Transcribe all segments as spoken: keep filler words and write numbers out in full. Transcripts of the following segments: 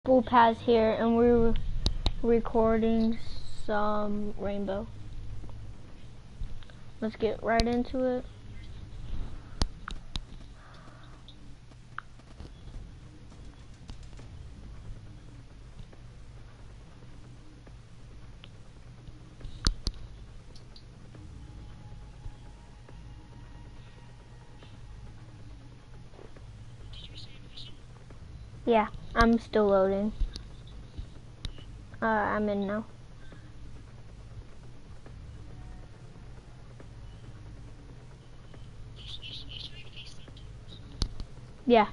Full pass here, and we're recording some Rainbow. Let's get right into it. Yeah, I'm still loading. Uh, I'm in now. Yeah.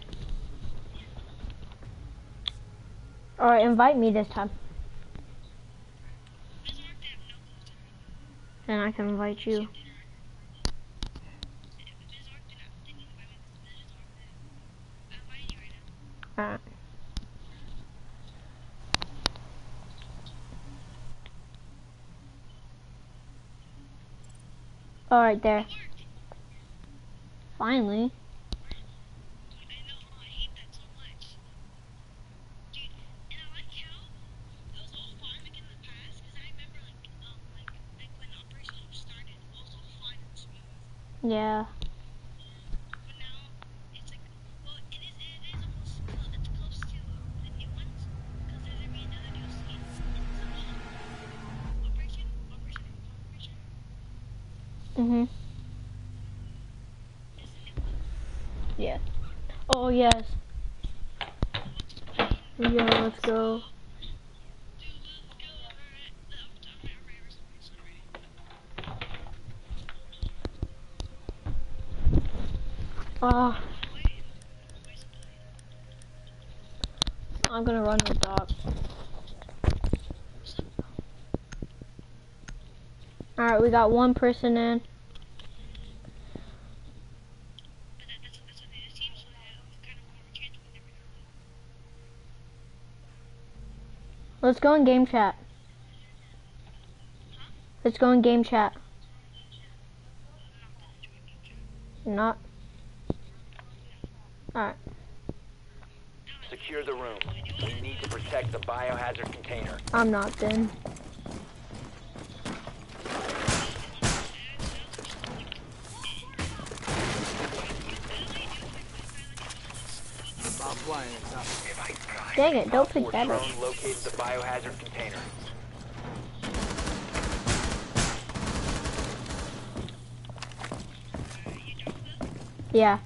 Alright, invite me this time. Then I can invite you. Alright. Alright, there. Finally. Yeah. Mhm. Yeah. Oh yes. Yeah, let's go. Ah. I'm gonna run the dog. Alright, we got one person in. Let's go in game chat. Let's go in game chat. Not. Alright. Secure the room. We need to protect the biohazard container. I'm not then. Dang it, don't pick that up. Drone located the biohazard container. Yeah.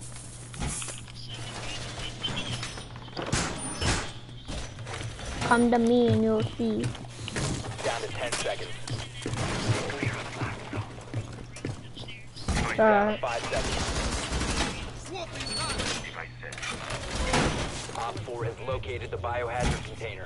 Come to me and you'll see. Down to ten seconds. Alright. Five seconds. Op four has located the biohazard container.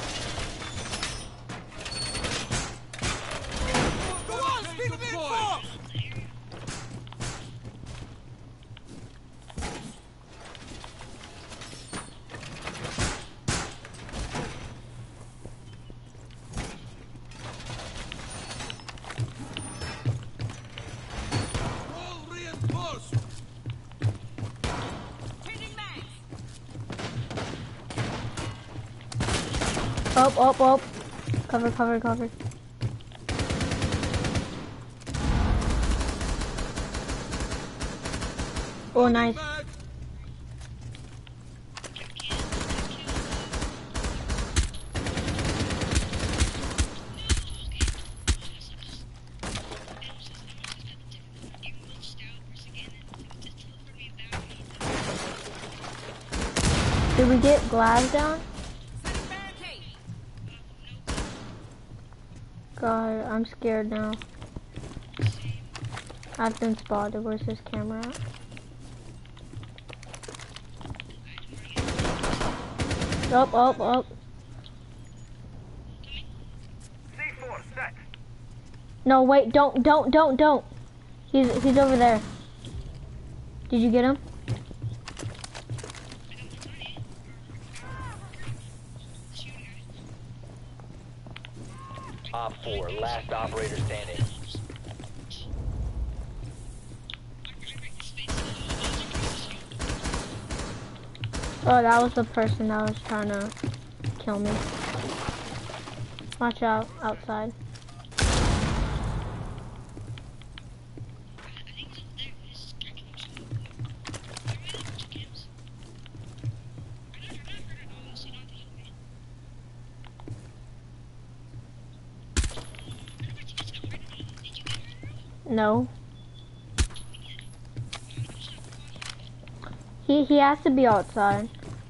Up, up, up. Cover, cover, cover. Oh, nice. Did we get glass down? God, I'm scared now. I've been spotted. Where's this camera at? Up, up, up. No, wait, don't, don't, don't, don't. He's, he's over there. Did you get him? Op four, last operator standing. Oh, that was the person that was trying to kill me. Watch out, outside. No. He he has to be outside.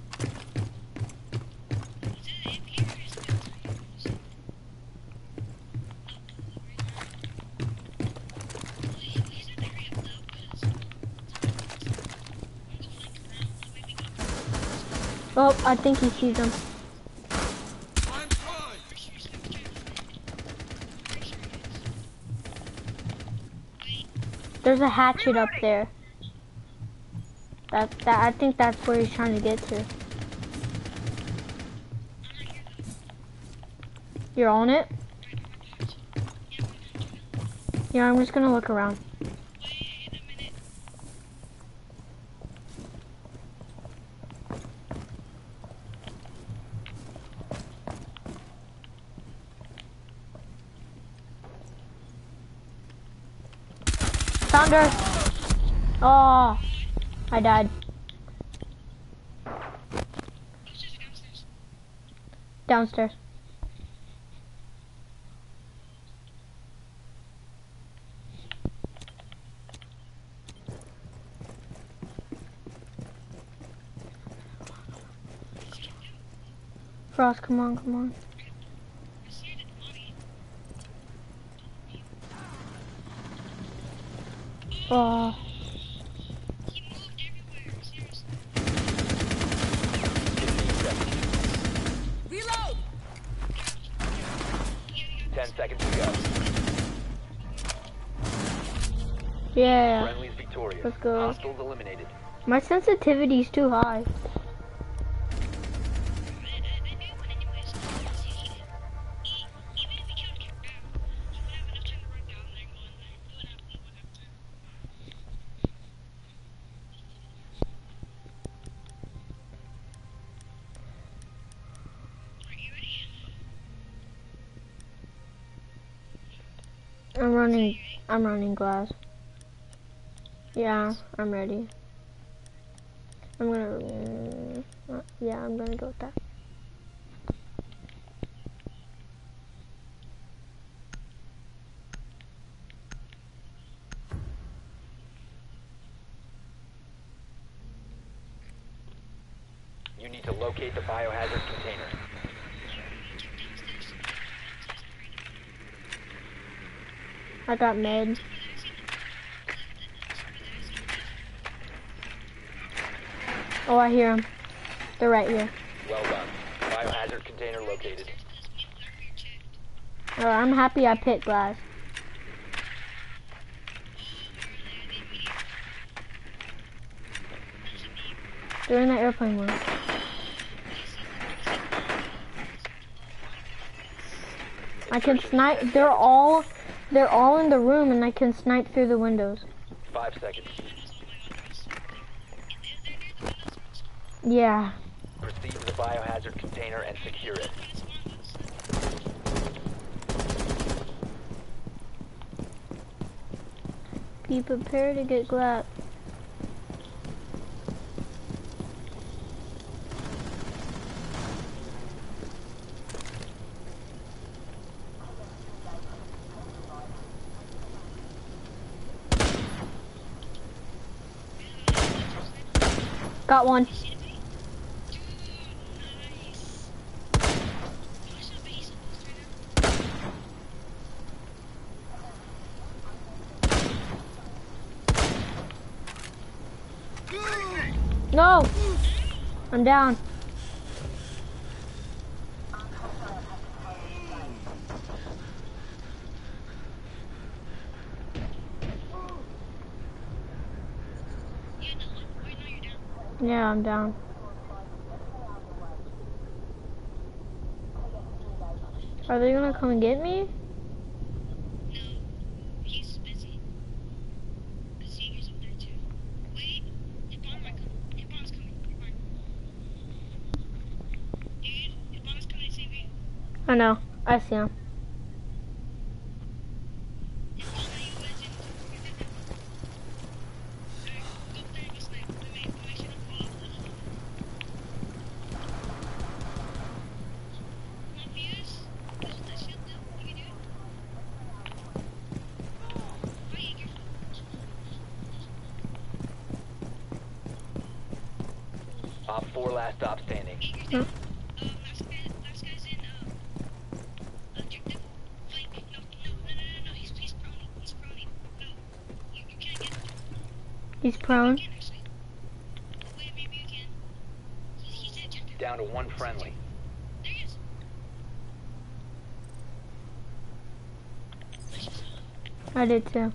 Oh, I think he sees him. There's a hatchet up there. That, that, I think that's where he's trying to get to. You're on it? Yeah, I'm just gonna look around. Found her. Oh, I died. Downstairs. Frost, come on, come on. Oh. Reload. Ten seconds to go. Yeah. Friendly's victorious. Let's go. Hostiles eliminated. My sensitivity's too high. I'm running, I'm running glass. Yeah, I'm ready. I'm gonna, uh, yeah, I'm gonna go with that. You need to locate the biohazard container. I got mid. Oh, I hear them. They're right here. Well done. Biohazard container located. Oh, I'm happy I picked glass. They're in the airplane room. I can snipe. They're all, they're all in the room, and I can snipe through the windows. Five seconds. Yeah. Proceed to the biohazard container and secure it. Be prepared to get glass. Got one. No! I'm down. Yeah, I'm down. Are they gonna come and get me? No, he's busy. The senior's up there too. Wait, Ibon might come. Ibon's coming. Ibon. Dude, Ibon's coming. I know. I see him. Op four last stop standing. Hmm. He's prone. Down to one friendly. I did too.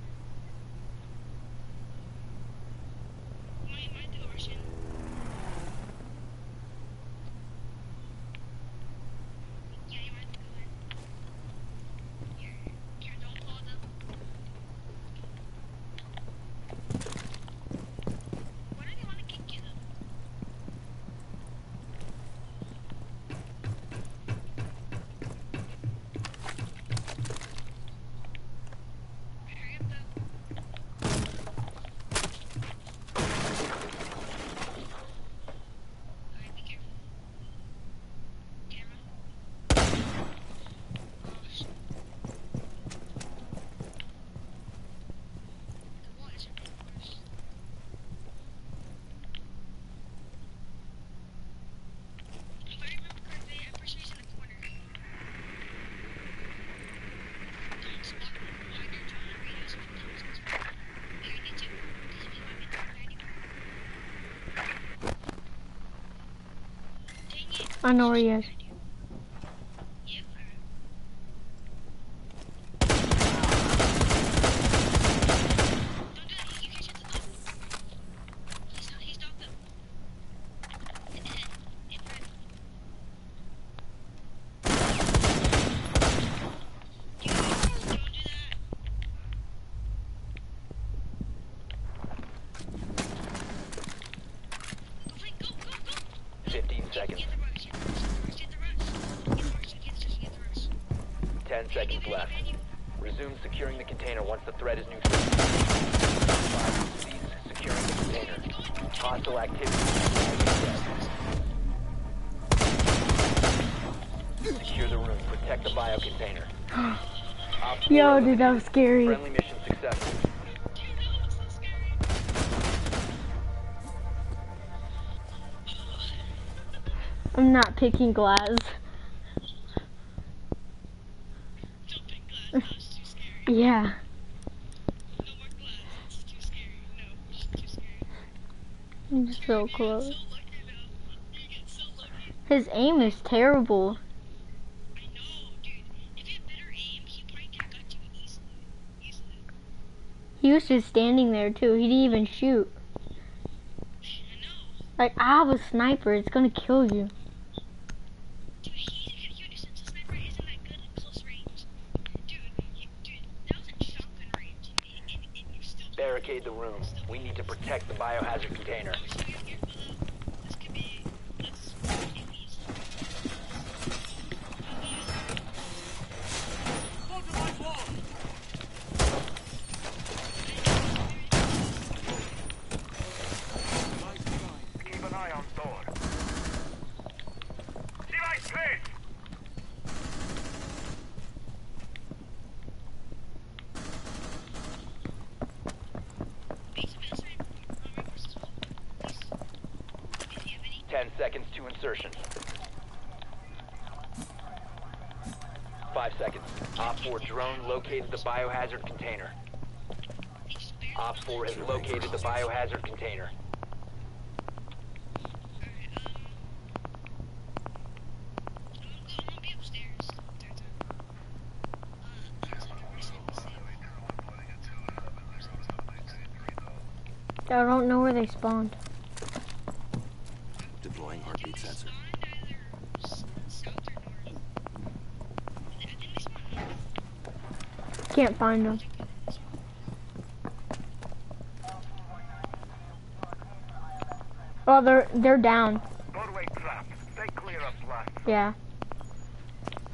I know where he is. fifteen seconds. ten seconds left. Resume securing the container once the threat is neutralized. Five, cease securing the container. Hostile activity. Secure the room. Protect the bio container. Yo, dude, that was scary. Friendly mission successful. I'm not picking glass. Yeah. He's so close. His aim is terrible. He was just standing there too. He didn't even shoot. Like, I have a sniper. It's gonna kill you. Barricade the room. We need to protect the biohazard container. Keep an eye on door. Device placed. Ten seconds to insertion. Five seconds. Op four drone located the biohazard container. Op four has located the biohazard container. I don't know where they spawned. Deploying heartbeat sensor. Can't find them. Oh, they're they're down. Doorway trapped. Stay clear of blast. Yeah.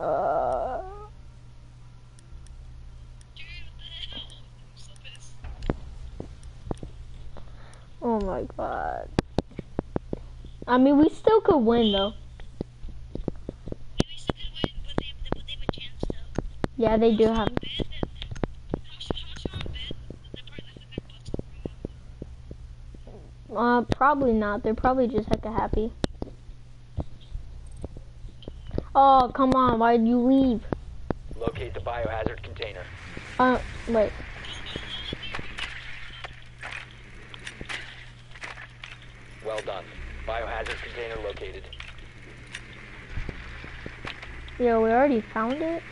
Uh, Dude, what the hell? I'm so pissed. oh my god. I mean, we still could win though. Yeah, we still could win, but they, but they have a chance though. Yeah, they do How have. much, how much you want to bet? They're part of the bucks right now. Uh, probably not. They're probably just hecka happy. Oh, come on. Why did you leave? Locate the biohazard container. Uh, wait. Well done. Biohazard container located. Yo, we already found it?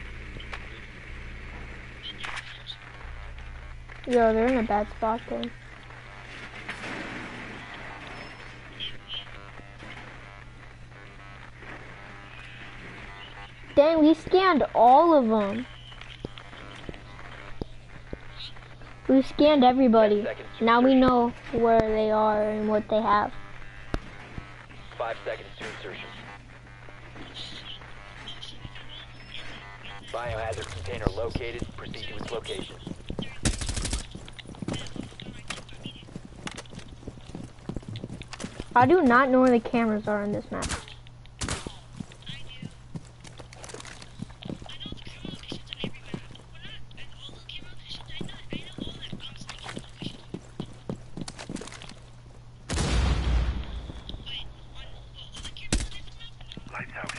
Yo, they're in a bad spot then. Dang, we scanned all of them. We scanned everybody. Now we know where they are and what they have. Five seconds to insertion. Biohazard container located. Proceed to its location. I do not know where the cameras are in this map. Lights out.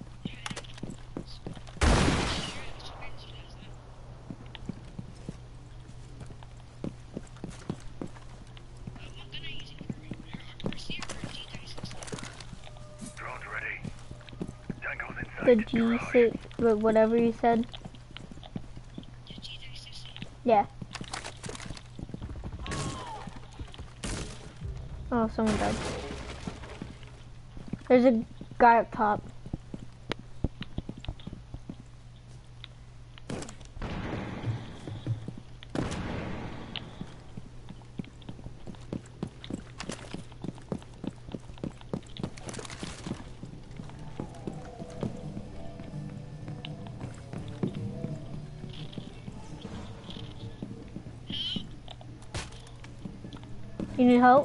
Drones ready. Tango's inside. The G six, whatever you said. Yeah. Oh, someone died. There's a guy up top. You need help?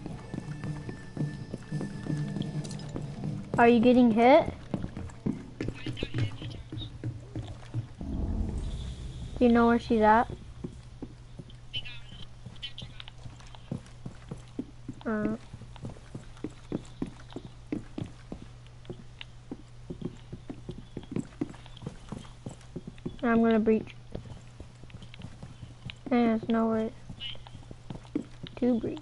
Are you getting hit? Do you know where she's at? Uh, I'm gonna breach. And there's no way to breach.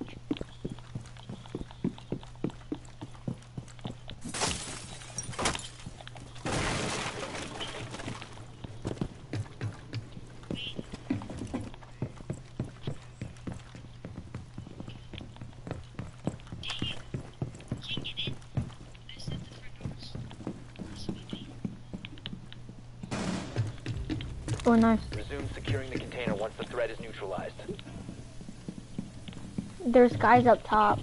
Oh, nice. Resume securing the container once the threat is neutralized. There's guys up top.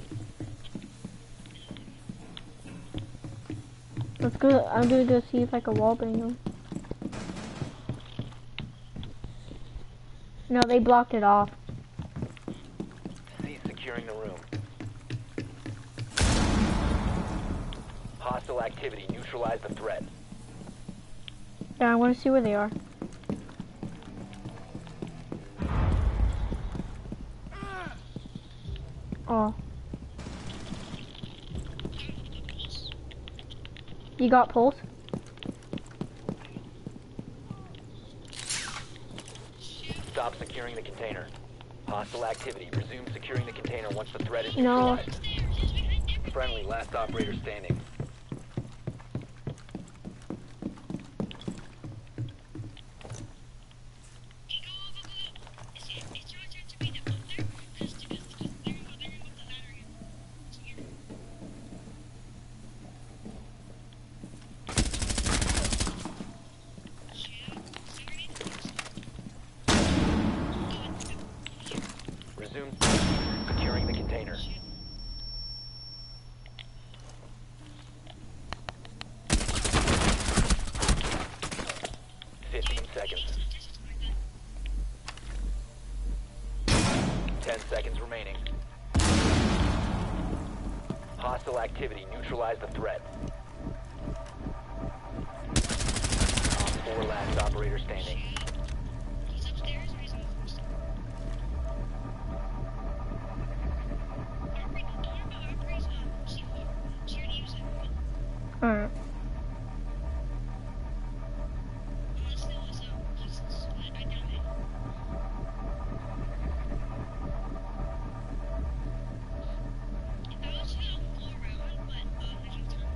Let's go. I'm gonna go see if I can wallbang them. No, they blocked it off. Cease securing the room. Hostile activity. Neutralize the threat. Yeah, I want to see where they are. Oh. You got pulse? Stop securing the container. Hostile activity. Resume securing the container once the threat is No. neutralized. Friendly, last operator standing. Resume securing the container. hostile activity. Neutralize the threat. Op four last operator standing. He's upstairs or he's on the first floor? Aubrey, don't worry about Aubrey's um, C four. She already used it. Alright. Unless there was um, pieces, but I doubt it. If I was you, I would go around, but um, there's no time.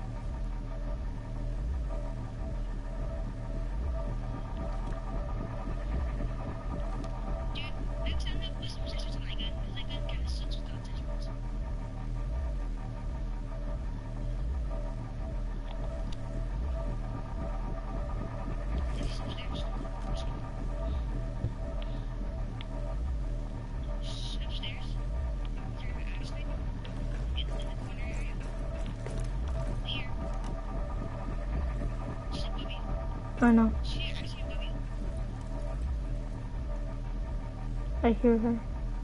Dude, next time they put some scissors on that gun, because that gun kind of sucks without scissors. He's upstairs. Shh, upstairs. Through Ashley. In, in the corner area. Here. She's above you. I know. She, I see above you. I hear her.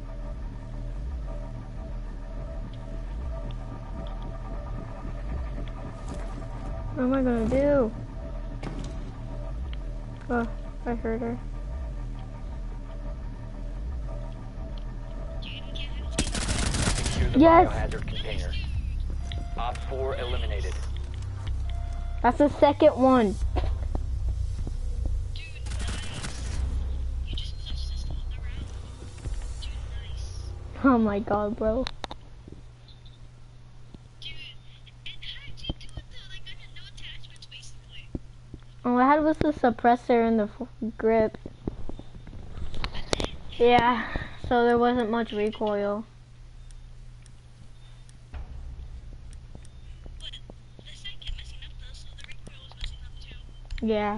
What am I gonna do? Oh, I heard her. Dude, we can't have it. Secure the Yes. biohazard container. Op four eliminated. That's the second one. Dude, nice. You just clutched us all around. Dude, nice. Oh my god, bro. Dude, and how did you do it though? Like, I had no attachments basically. All I had was the suppressor and the f grip. That's it. Yeah, so there wasn't much recoil. But the sight kept messing up though, so the recoil was messing up too. Yeah.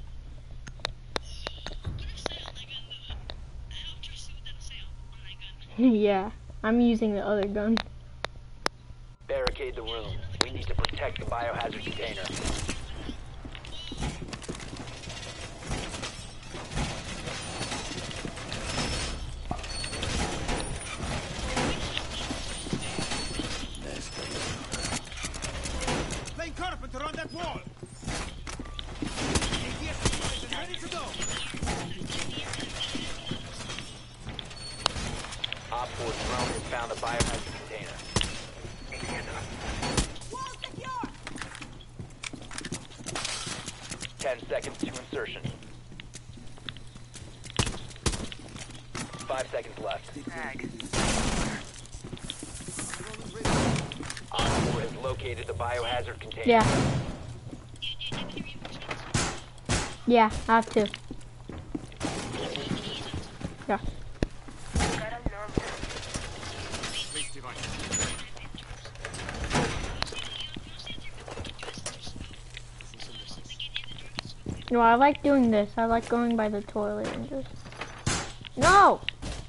Put a sail on that gun though. I don't trust you without a sail on that gun. Yeah. I'm using the other gun. Barricade the room. We need to protect the biohazard container. Playing carpenter on that wall. Ready to go. Op four drone has found the biohazard container. Ten seconds to insertion. Five seconds left. Op four has located the biohazard container. Yeah. Do you need any reinforcements? Yeah, I have to. Yeah. No, I like doing this. I like going by the toilet and just... No!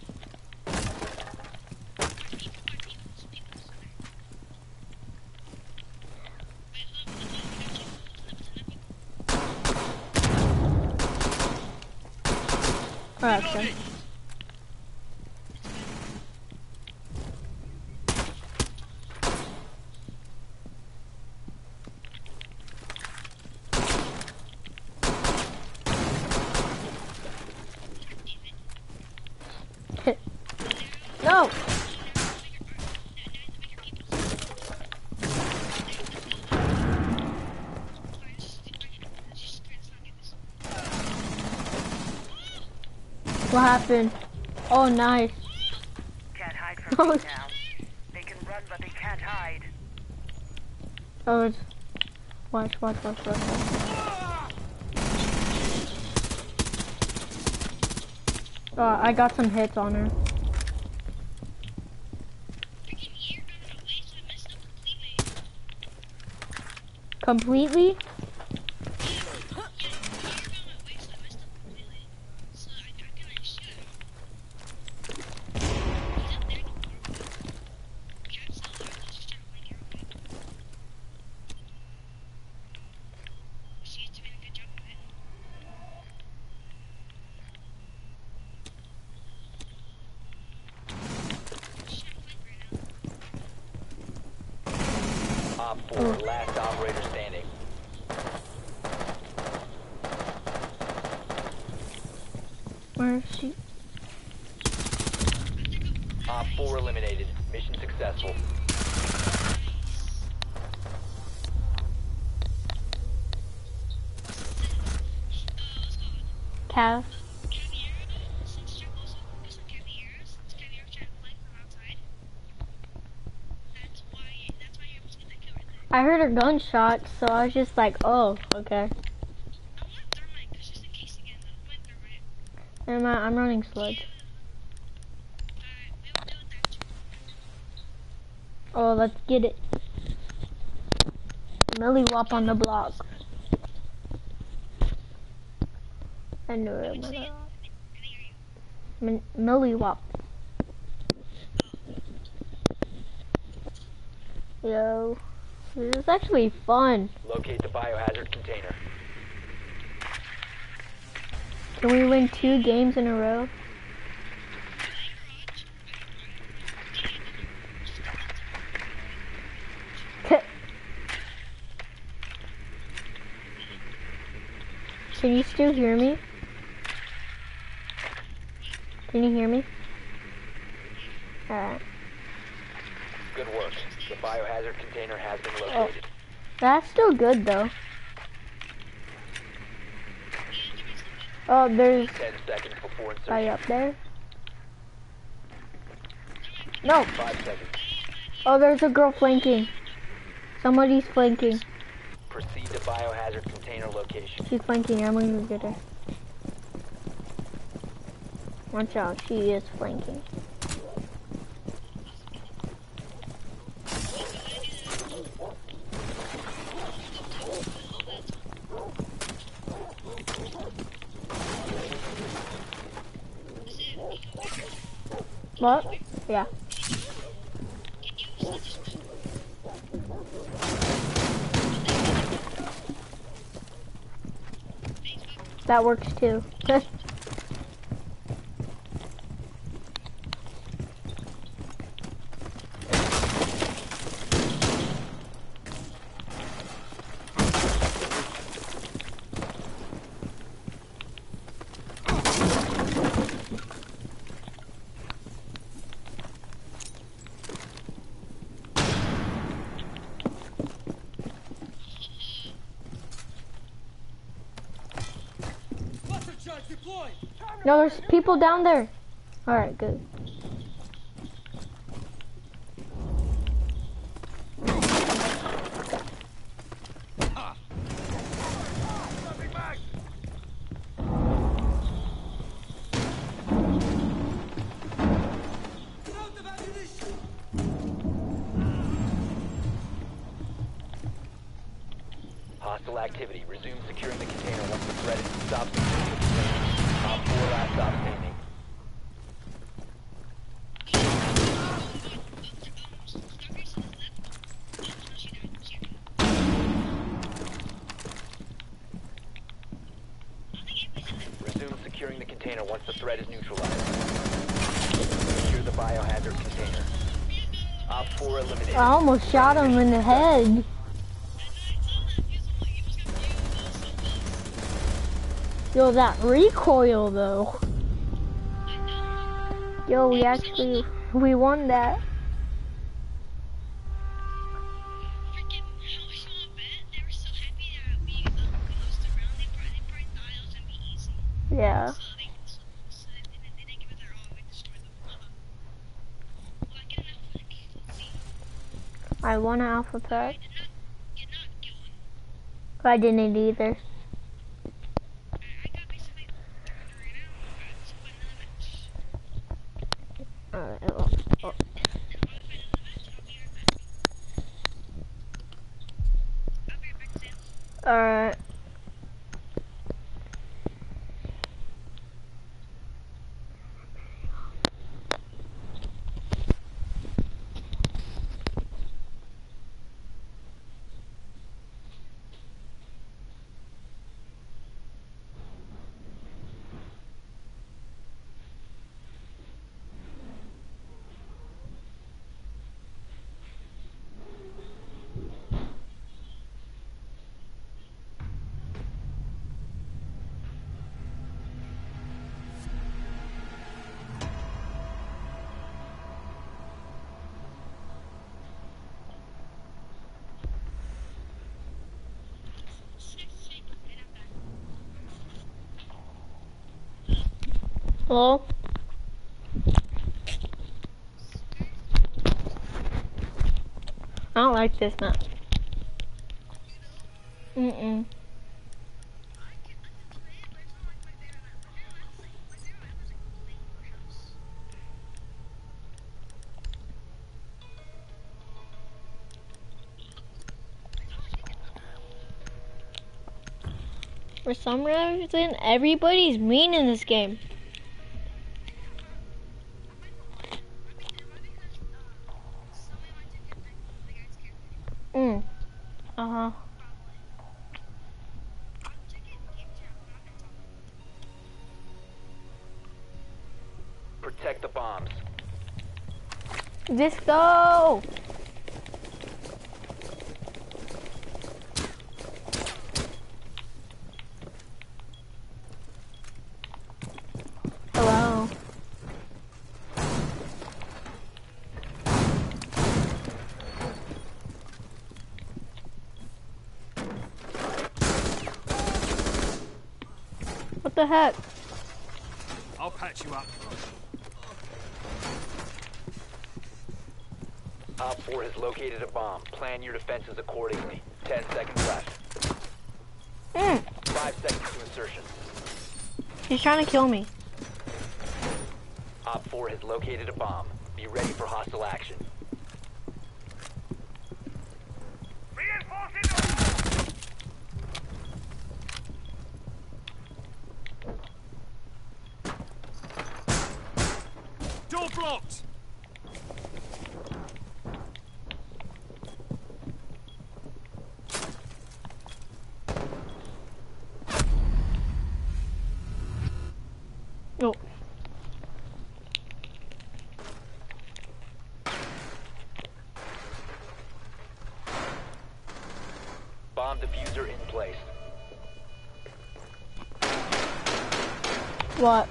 Alright, so. No! What happened? Oh, nice. Can't hide from Oh, me now. They can run, but they can't hide. oh, it's... Watch, watch, watch, watch, watch. Oh, I got some hits on her. Completely? Op four, last operator standing. Where is she? Op four eliminated. Mission successful. Cav. I heard a gunshot, so I was just like, oh, okay. And I, I'm running sludge. Oh, let's get it. Millie Wop on the block. I knew it. Min Millie Wop. Yo. This is actually fun. Locate the biohazard container. Can we win two games in a row? Can you still hear me? Can you hear me? Alright. Good work. The biohazard container has been Oh. located. That's still good though. Oh, there's Ten seconds before a insertion. guy up there. No. Five seconds. Oh, there's a girl flanking. Somebody's flanking. Proceed to biohazard container location. She's flanking. I'm gonna get her. Watch out. She is flanking. What? Yeah. That works too. Cluster charge deployed. No, there's people down there. Alright, good. Out of ammunition. Hostile activity. Resume securing the container once the threat is stopped. Op four last stop standing. Resume securing the container once the threat is neutralized. Secure the biohazard container. Op four eliminated. I almost shot him in the head. Yo, that recoil though. Yo, we actually, we won that. Freaking, how was on bet? They were so happy that we um, lost the round. They probably, they probably thought it was gonna be easy. Yeah. So they, so, so they, didn't, they didn't give it their all. We destroyed them. Well, I get enough. Like, let's see. I won an alpha I pack. did not, did not get one. I didn't either. I, I got basically three now. Got to win another match. Alright, well, And oh, while I find another match, I'll be right back. I'll be right back, Sam. alright. Hello? I don't like this map. Mm-mm. For some reason, everybody's mean in this game. Mm. Uh-huh. Protect the bombs. Disco! Hello. What the heck? I'll patch you up. Op four has located a bomb. Plan your defenses accordingly. Ten seconds left. Mm. Five seconds to insertion. He's trying to kill me. Op four has located a bomb. Be ready for hostile action. Reinforcing Door blocked. Oh. Bomb diffuser in place. What?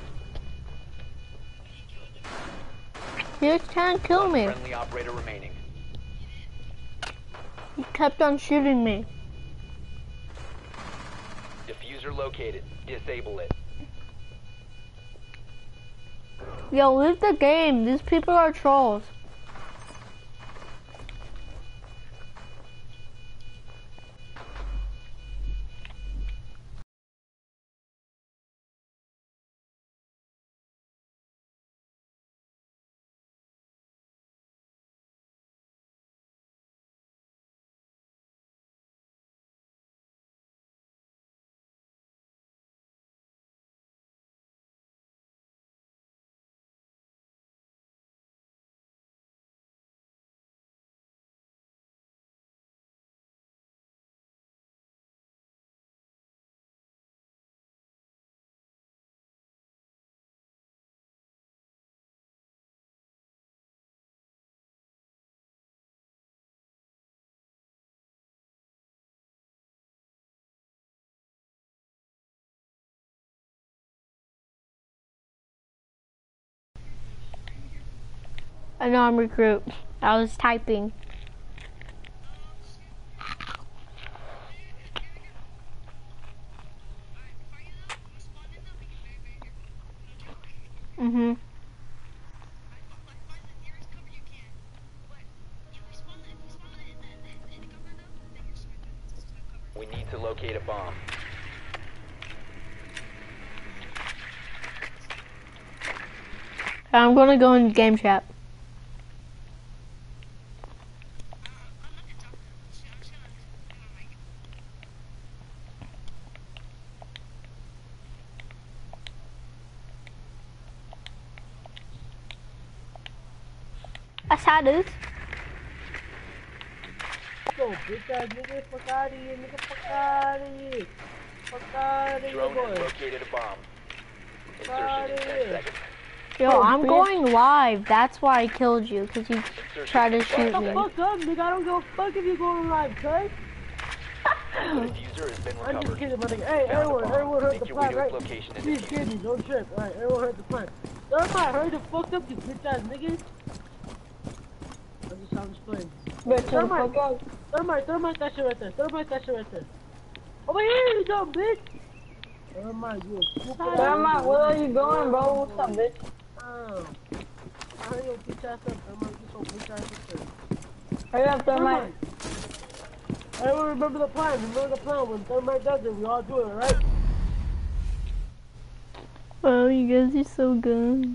He was trying to kill me. Friendly operator remaining. He kept on shooting me. Diffuser located. Disable it. Yo, leave the game. These people are trolls. I know I'm recruit. I was typing. Mm-hmm. We need to locate a bomb. I'm gonna go in game chat. That's how it is. Yo, bitch ass nigga, fuck out of here, nigga, fuck out of here. Fuck out of here, Drone has boy. located a bomb. Fuck out Insertion in of ten here. seconds. Yo, Oh, I'm bitch. going live. That's why I killed you, because you Insertion tried to in shoot five me. Fuck up, nigga, I don't give a fuck if you going live, cuz. The diffuser has been I'm just recovered. kidding, my nigga. Hey, Found a everyone, bomb. everyone heard Make the your way plan, to its right? location and Please defuse kidding, it. don't trip. Alright, everyone heard the plan. Everybody heard the fucked up, you bitch ass niggas. I'm just, I'm just playing. Thermite, thermite, thermite that shit right there. Thermite that shit right there. Over here, you dumb bitch. Thermite, you a stupid Thermite, where are you going, bro? What's up, bitch? Oh. I heard your bitch ass up, Thermite. You so bitch ass up. Hurry up, Thermite. Everyone remember the plan. Remember the plan. When Thermite does it, we all do it, right? Oh, you guys are so good.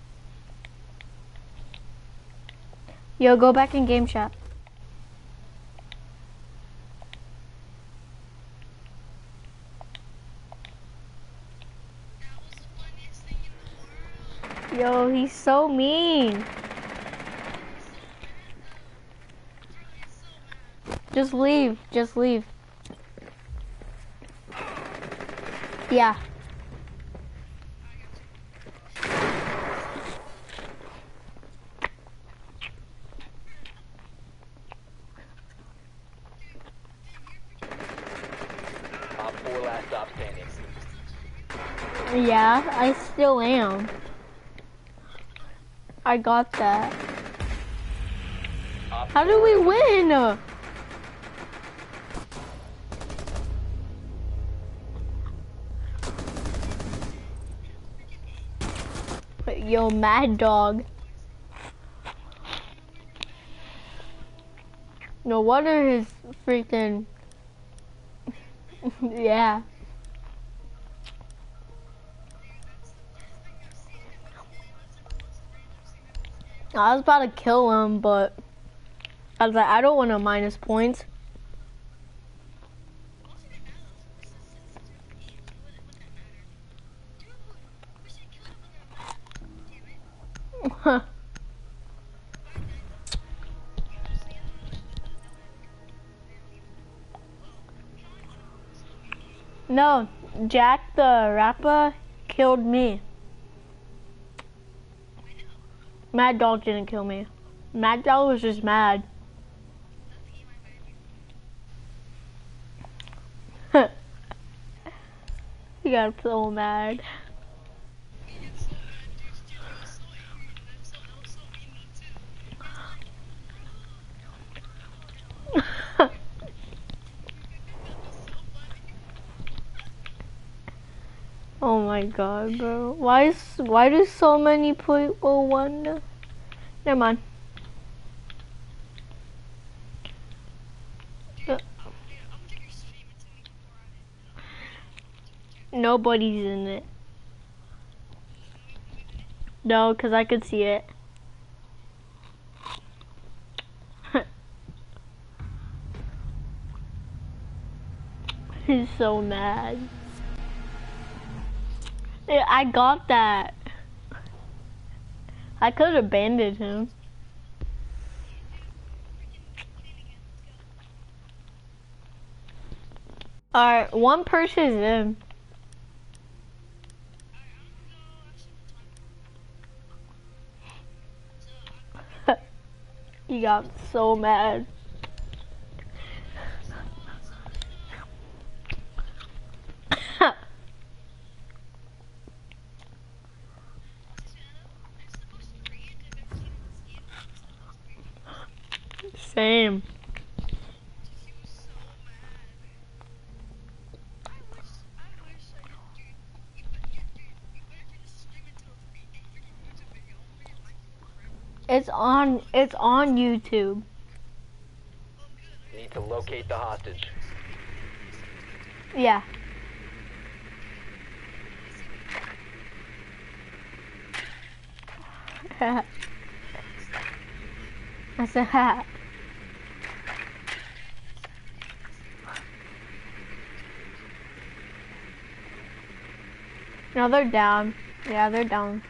Yo, go back in game chat. Yo, he's so mean. Just leave. Just leave. Yeah. Op four last stop standing. Yeah, I still am. I got that. Op How do we win? Yo, Mad Dog. No, what are his freaking... Yeah. I was about to kill him, but I was like, I don't want to minus points. No, Jack the rapper killed me. Mad Dog didn't kill me. Mad Dog was just mad. He got so mad. Oh my god, bro. Why is why do so many people wonder? Never mind. Uh, Nobody's in it. No, because I could see it. He's so mad. Yeah, I got that. I could have abandoned him. Alright, one person is in. He got so mad. Same. It's on it's on YouTube. Need to locate the hostage. Yeah. I said hat. No, they're down. Yeah, they're down.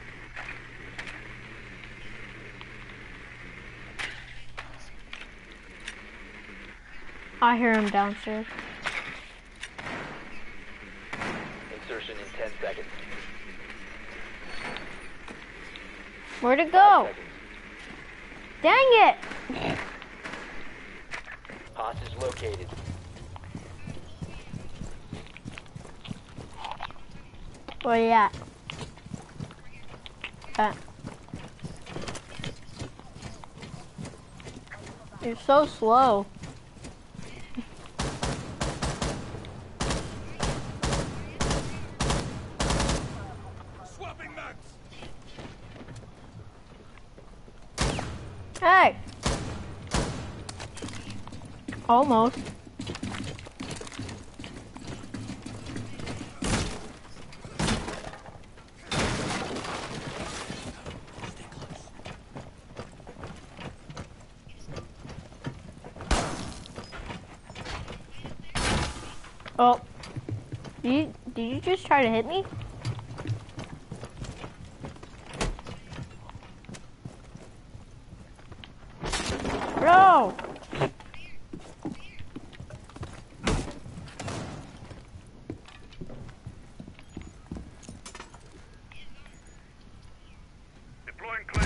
I hear him downstairs. Insertion in ten seconds. Where'd it go? Five seconds. Dang it! Hostage located. Where you at? Uh, you're so slow. Hey! Almost. Oh. Did you, did you just try to hit me? No! Deploying clip.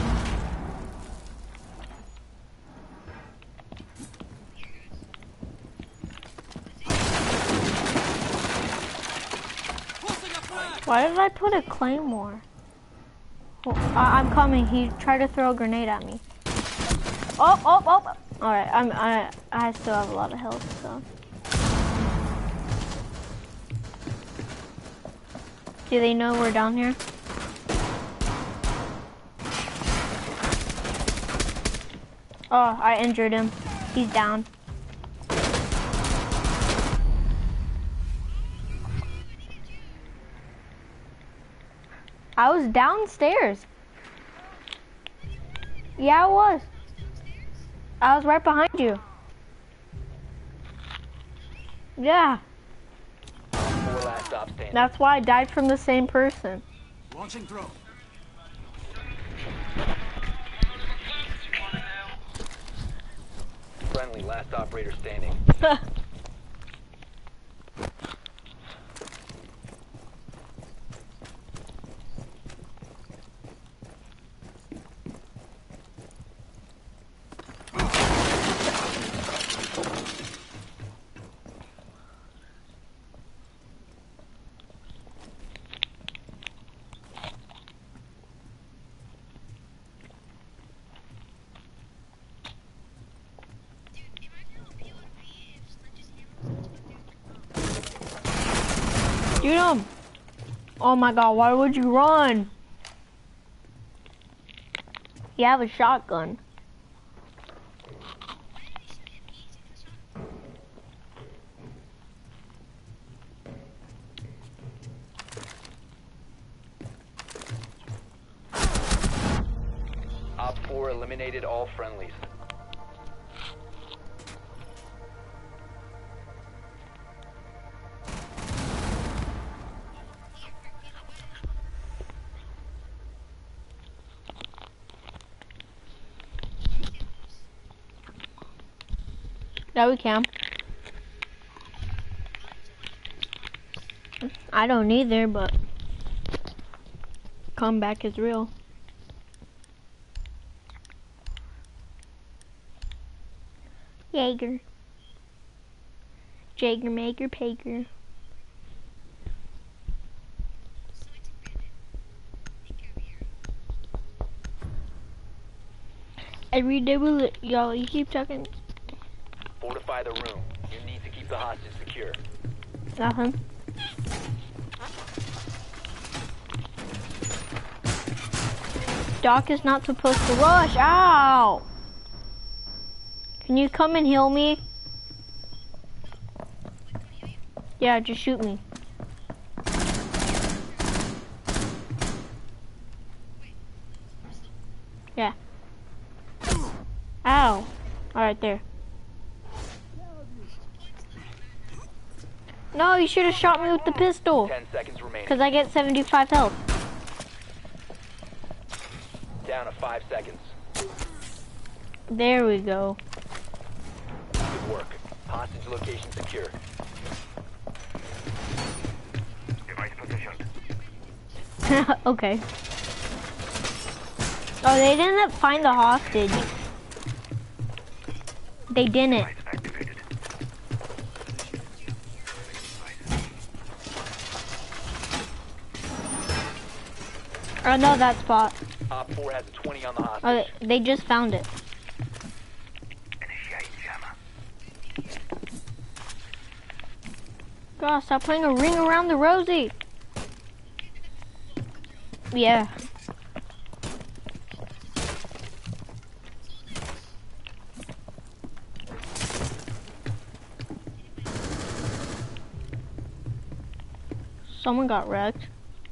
Why did I put a claymore? Oh, I I'm coming. He tried to throw a grenade at me. Oh, oh, oh! All right, I'm I I still have a lot of health, so. Do they know we're down here? Oh, I injured him. He's down. I was downstairs. Yeah, I was. I was right behind you. Yeah. Four last stop standing. That's why I died from the same person. Launching drone. Friendly, last operator standing. Shoot him! Oh my god, why would you run? You have a shotgun. Op four eliminated all friendlies. Yeah, we can. I don't either, but comeback is real. Jaeger. Jaeger, Maker, Pager. Every day we li- y'all, you keep talking. Fortify the room. You need to keep the hostage secure. Nothing. Doc is not supposed to rush. Ow! Can you come and heal me? Yeah, just shoot me. Yeah. Ow. Alright, there. No, you should have shot me with the pistol. Ten seconds remaining. Because I get seventy-five health. Down to five seconds. There we go. Good work. Hostage location secure. Device positioned. Okay. Oh, they didn't find the hostage. They didn't. Device activated. Oh no, that spot. Op four has a twenty on the hostage. Oh, they, they just found it. Initiate jammer. God, stop putting a ring around the rosy. Yeah. Someone got wrecked.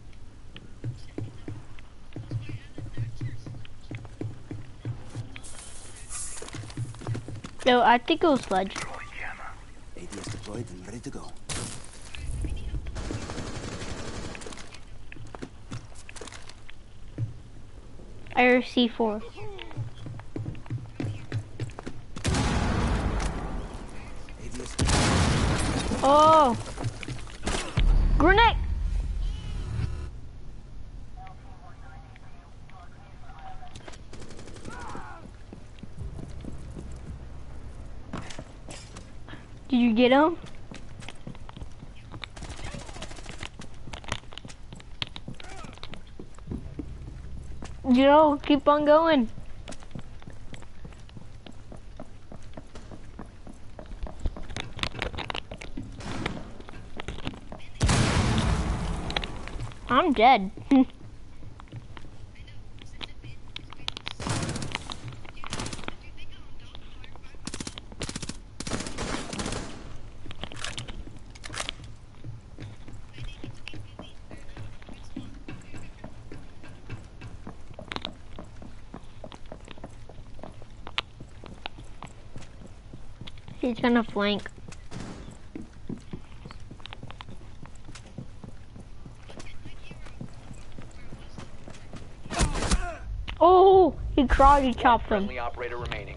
No, I think it was Sledge. A D S deployed and ready to go. I hear C four. A D S Oh! Grenade! Did you get him? You know, keep on going. I'm dead. He's gonna flank. Oh, he karate chopped him. Friendly operator remaining.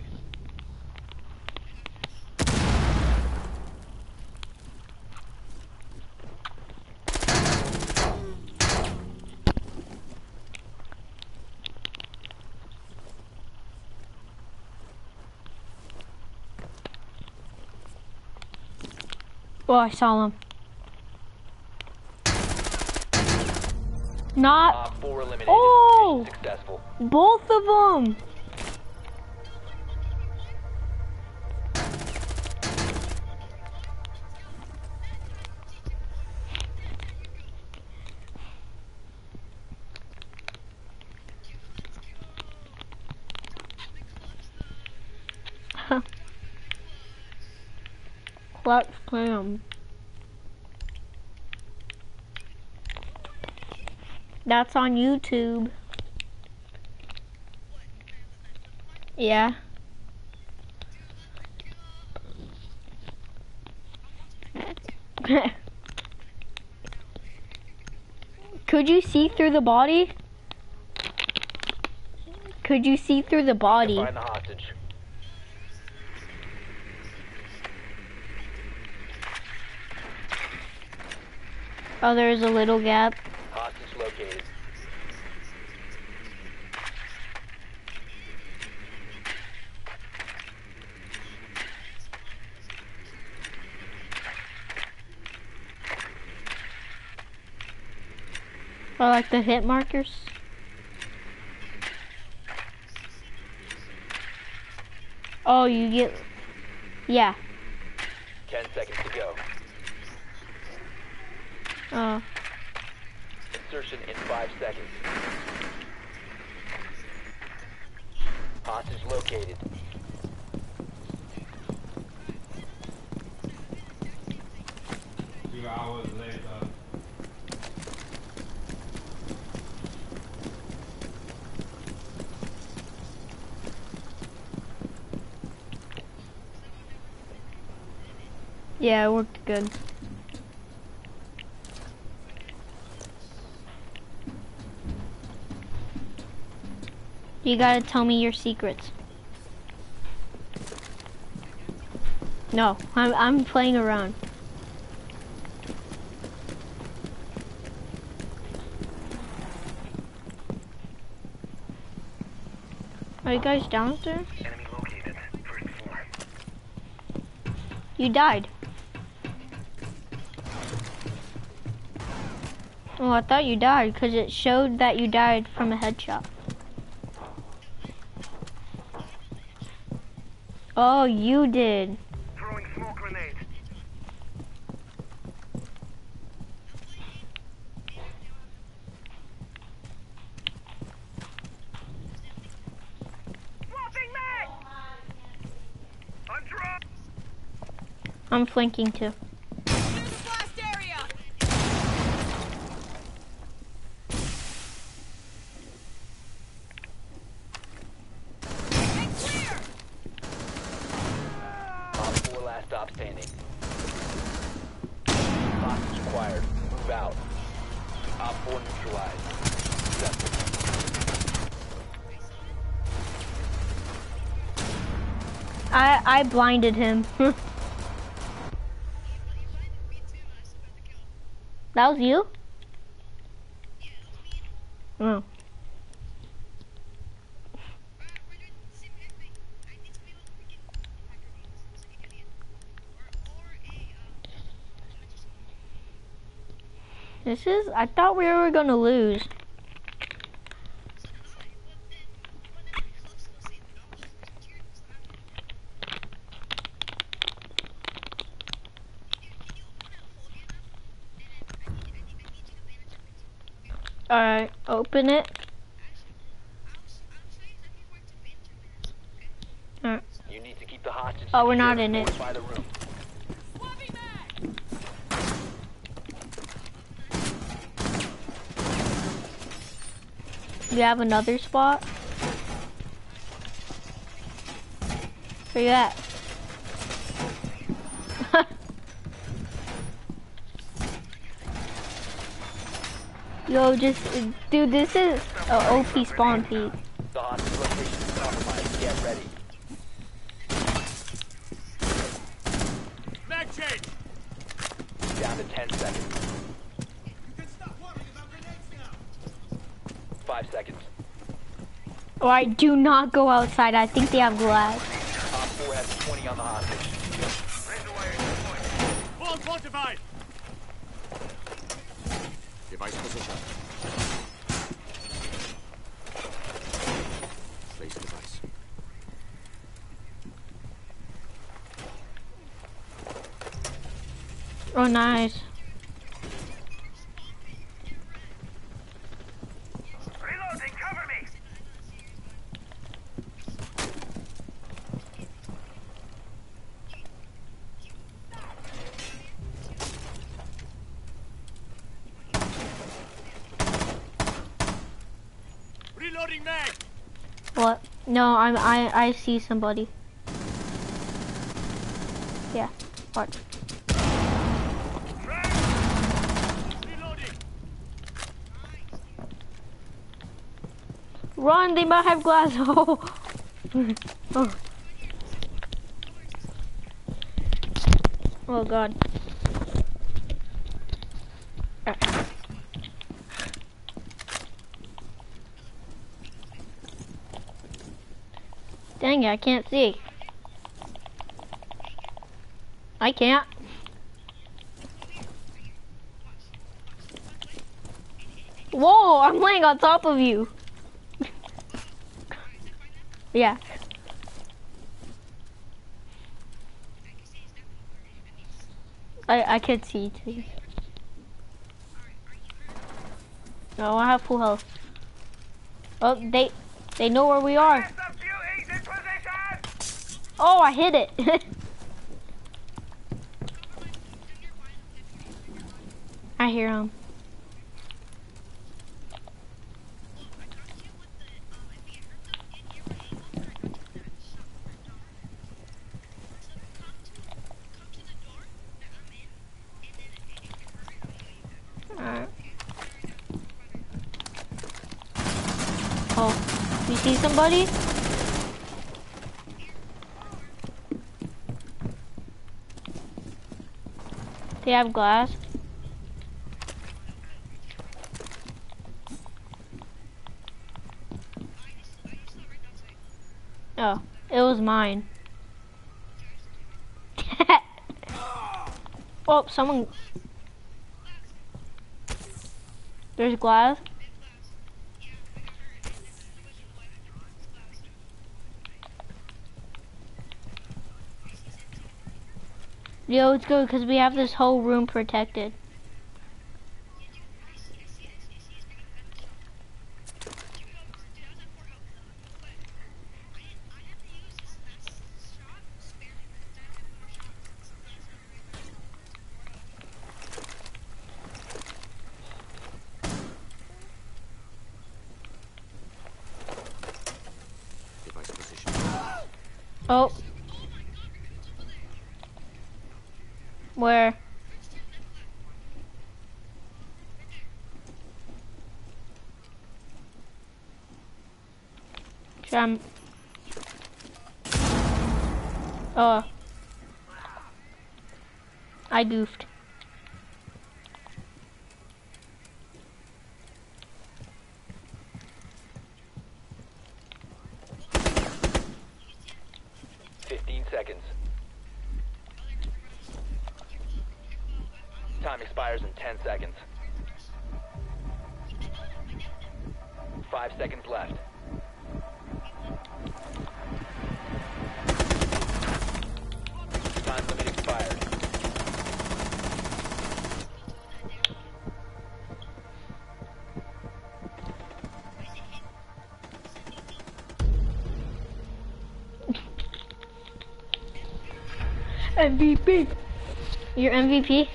Oh, I saw him. Not. Op four eliminated. Oh! Mission successful. Both of them. Clutch clam. That's on YouTube. Yeah. Could you see through the body? Could you see through the body? Find the hostage. Oh, there's a little gap. Hostage located. I like the hit markers. Oh, you get, yeah. Ten seconds to go. Oh. Insertion in five seconds. Hostage located. Two hours later. Yeah, it worked good. You gotta tell me your secrets. No, I'm I'm playing around. Are you guys downstairs? Enemy located. First floor. You died. Oh, I thought you died because it showed that you died from a headshot. Oh, you did. Throwing smoke grenade. Swapping mag! I'm dropped! I'm flanking too. four neutralized. Successful. I I blinded him. That was you? Oh. This is, I thought we were gonna lose. Alright, open it. Alright. You need to keep the hostage. Oh, we're secure not and in it. fortify the room. You have another spot? Where you at? Yo, just, dude, this is a O P spawn peak. The hostage location is compromised. Get ready. Mag change. Down to ten seconds. Five seconds. Alright, do not go outside. I think they have glass. Op four has twenty on the hostage. Bomb quantified. Device position. Place device. Oh, nice. Reloading, cover me! Reloading mag. What? No, I'm, I, I see somebody. Yeah, watch. Reloading. Run, they might have glass. Oh. Oh. Oh god. Ah. Dang it, I can't see. I can't. Whoa, I'm laying on top of you. Yeah. I I could see too. No, I have full health. Oh, they they know where we are. Oh, I hit it. I hear him. Alright. Oh, you see somebody? They have glass. Oh, it was mine. Oh, someone. There's glass. Yo, it's good because we have this whole room protected. Device position. Oh. Where? Um. Oh. I goofed. Fifteen seconds. Time expires in ten seconds. Five seconds left. Time limit expired. M V P. You're M V P?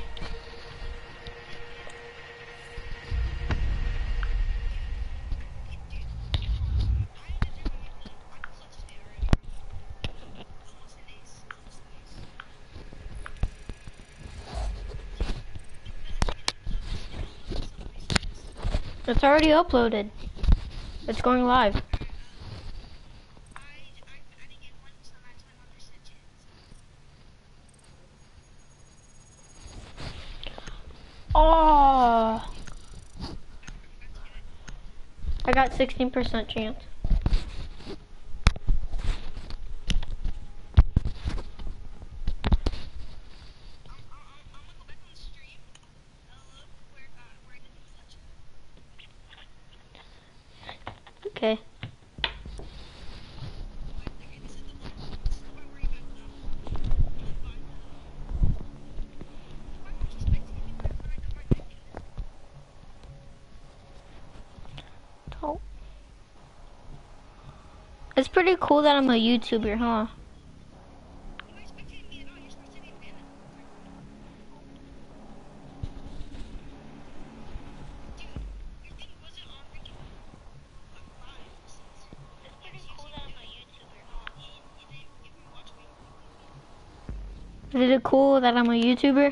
It's already uploaded. It's going live. Oh, I got sixteen percent chance. Okay. Oh. It's pretty cool that I'm a YouTuber, huh? Is it cool that I'm a YouTuber?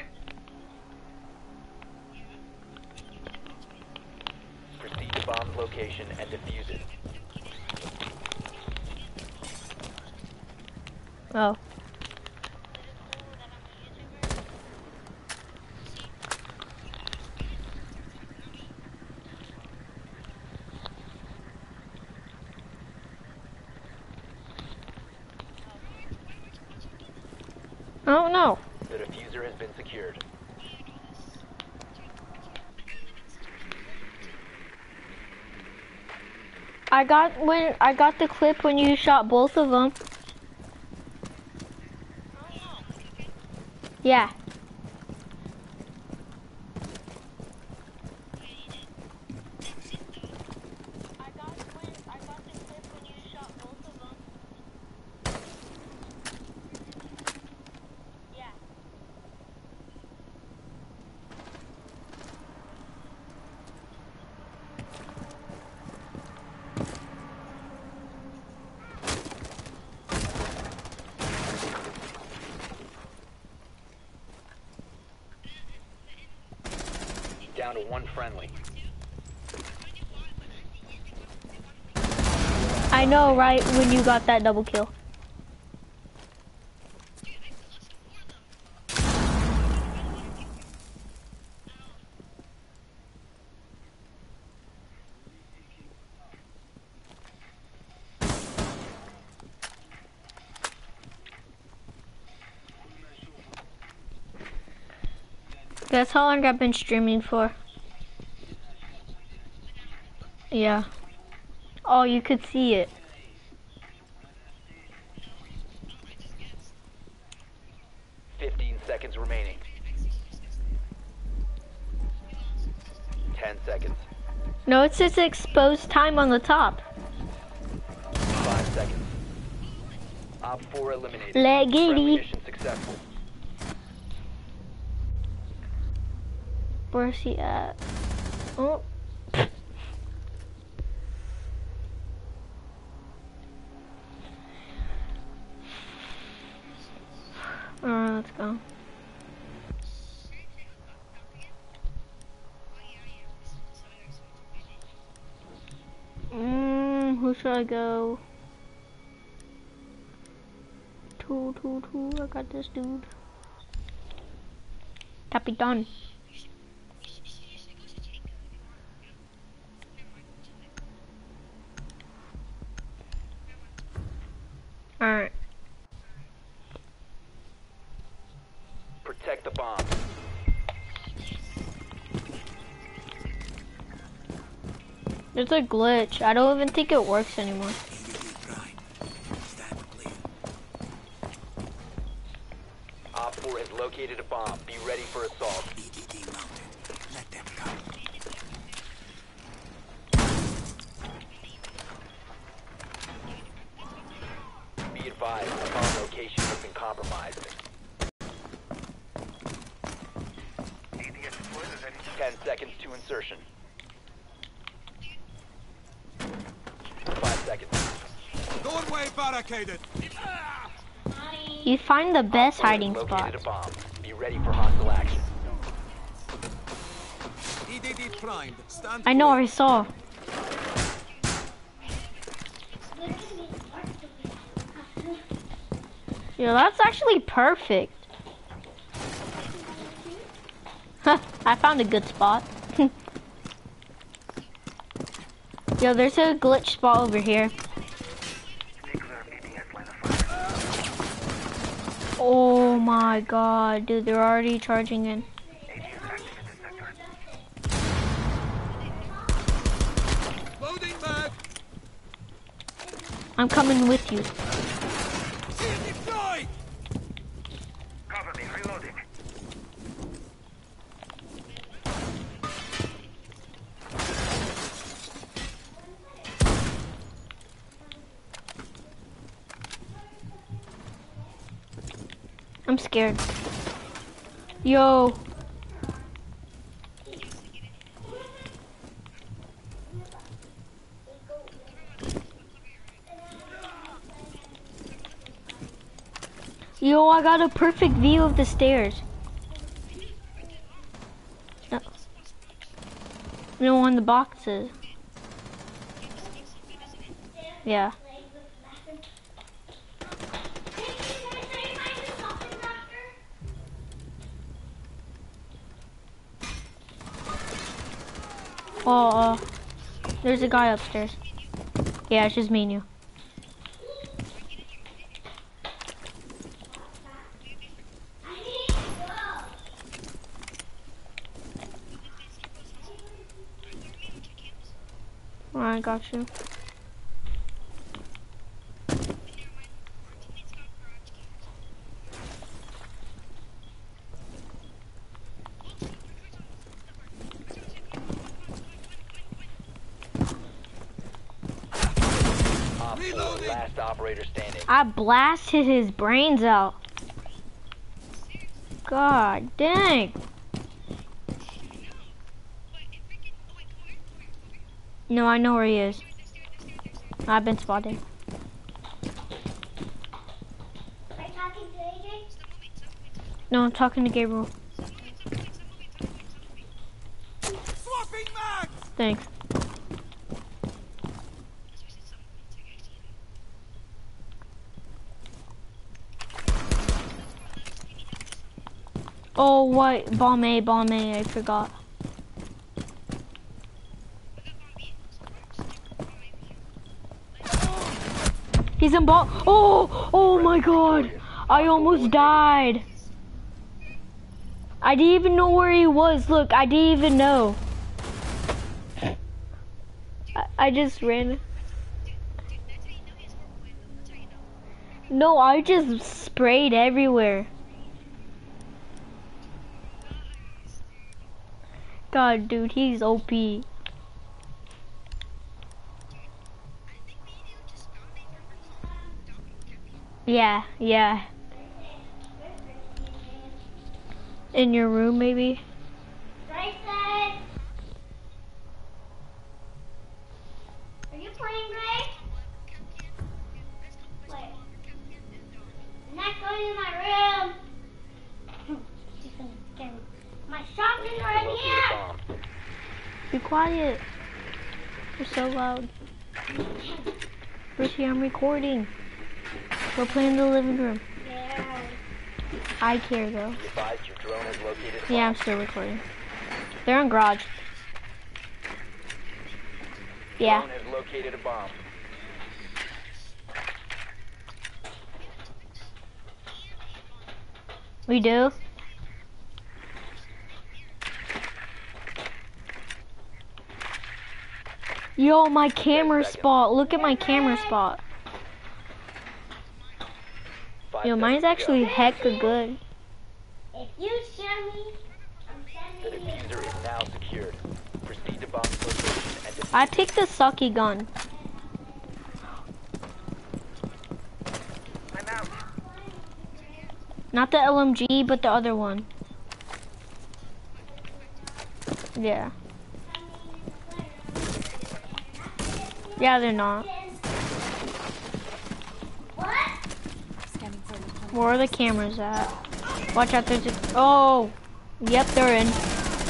Proceed to bomb's location and defuse it. Oh. I don't know. The diffuser has been secured. I got when I got the clip when you shot both of them. Yeah. Down to one friendly. I know, right? When you got that double kill. That's how long I've been streaming for. Yeah. Oh, you could see it. Fifteen seconds remaining. Ten seconds. No, it says exposed time on the top. Five seconds. Op four eliminated. Leggedy. Friendly mission successful. Where's he at? Oh. Alright, let's go. Mm, who should I go? two, two, two. I got this dude. Capitan. Alright. Protect the bomb. There's a glitch. I don't even think it works anymore. Op four has located a bomb. Be ready for assault. Let them come. Be advised, the bomb location has been compromised. Ten seconds to insertion. Five seconds. Doorway barricaded. You find the best Op four has hiding located spot. a bomb. Be ready for hostile action. E D D primed. Stand I know, clear. I saw. Yo, that's actually perfect. Huh, I found a good spot. Yo, there's a glitch spot over here. Oh my god, dude, they're already charging in. Loading back. I'm coming with you. Shield deployed. Cover me, reloading. I'm scared. Yo. Yo, I got a perfect view of the stairs. No, no on the boxes. Yeah. Oh, uh, there's a guy upstairs. Yeah, it's just me and you. Alright, got you. Op four, last operator standing. I blasted his brains out. God dang. No, I know where he is. I've been spotted. No, I'm talking to Gabriel. Swapping mags. Thanks. Oh, what? Bomb A, bomb A, I forgot. He's in bomb. Oh, oh my god. I almost died. I didn't even know where he was. Look, I didn't even know. I, I just ran. No, I just sprayed everywhere. God, dude, he's O P. Yeah, yeah. In your room, maybe? Right side. Are you playing, Greg? Wait. I'm not going in my room. She's gonna get me. My shotgun's right Locate a here. bomb. Be quiet. You're so loud. Richie, I'm recording. Go play in the living room. I care though. Be advised your drone has located a Yeah, bomb. I'm still recording. They're in garage. Yeah. Drone has located a bomb. We do? Yo, my camera spot. Look at my camera spot. Five Yo, seconds mine's to go. actually hecka good. If you show me, The diffuser is now secured. Proceed to bomb's location and defuse. I picked the sucky gun. I'm out. Not the L M G, but the other one. Yeah. Yeah, they're not. what? Where are the cameras at? Watch out, there's a... Oh! Yep, they're in.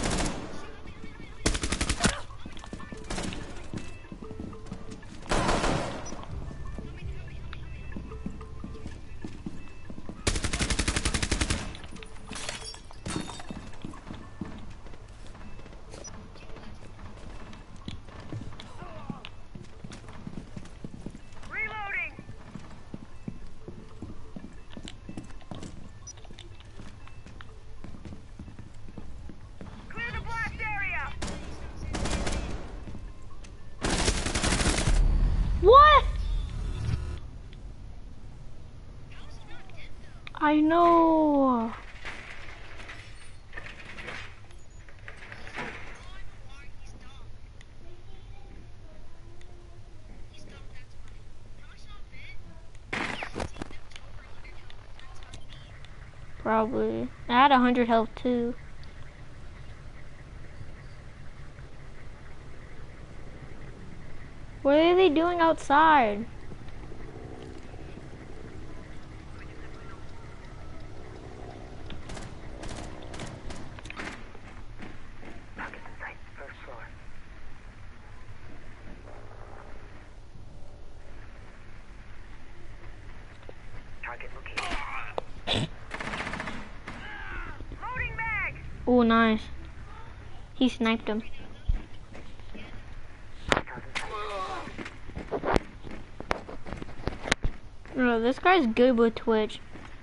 Reloading. Clear the blast area. What? I know. Probably. I had a hundred health too. What are they doing outside? Pockets in sight. First floor. Target located. Loading mag. Oh, nice. He sniped him. No, this guy's good with Twitch.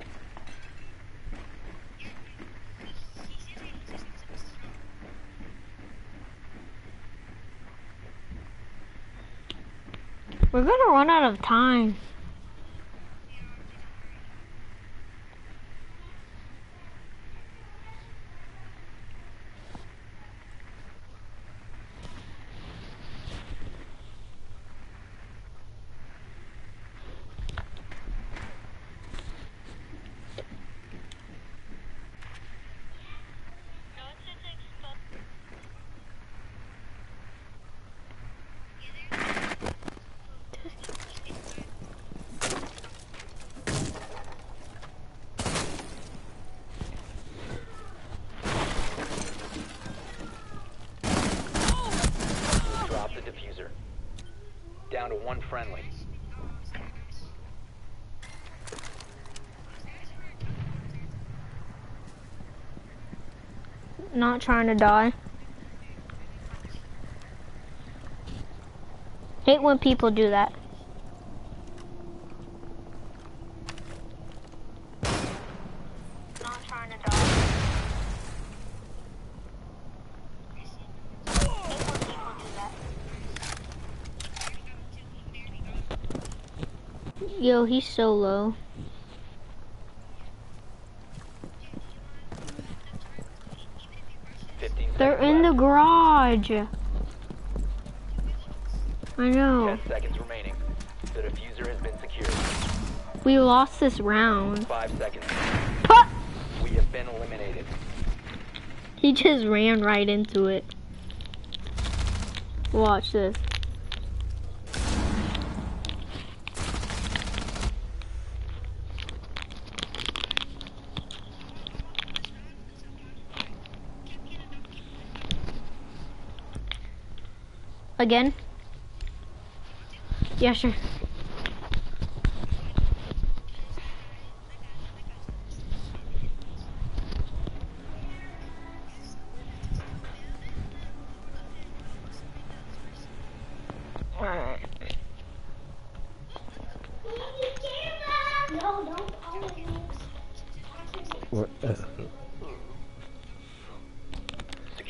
We're gonna run out of time. Drop the diffuser. Down to one friendly. Not trying to die. Hate when people do that. Not trying to die. Hate when people do that. Yo, he's so low. fifteen They're seconds in the left. garage. I know. ten seconds remaining. The diffuser has been secured. We lost this round. Five seconds. Puh! We have been eliminated. He just ran right into it. Watch this. Again? Yeah, sure.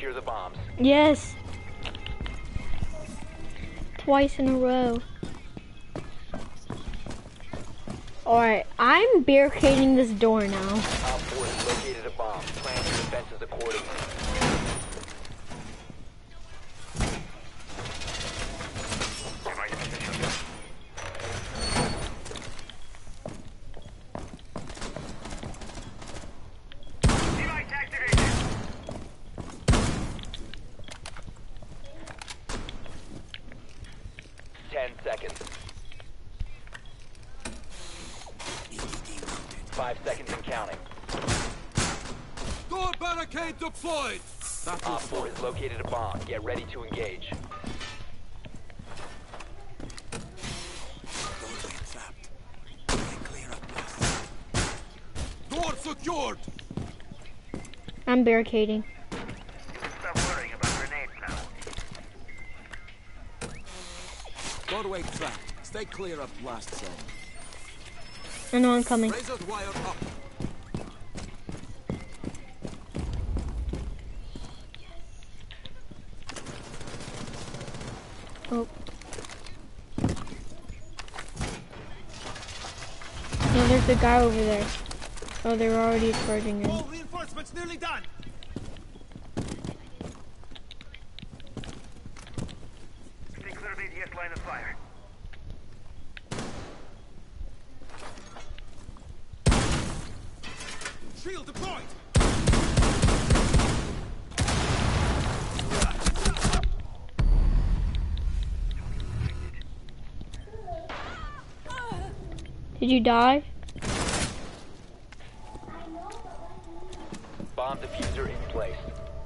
Secure the bombs. Yes. Twice in a row. Alright, I'm barricading this door now. Op four has located a bomb. Plan your defenses accordingly. Device position. Device activated. Ten seconds. Five seconds and counting. Door barricade deployed. That Op was four has located a bomb. Get ready to engage. trapped. Clear up blast. Door secured. I'm barricading. Stop worrying about grenades now. Doorway trapped. Stay clear of blast zone. I know I'm coming. Razor wire up. Oh. No, there's a guy over there. Oh, they're already charging in. All reinforcements nearly done. Stay clear of A D S line of fire. Shield deployed. Did you die? Bomb diffuser in place.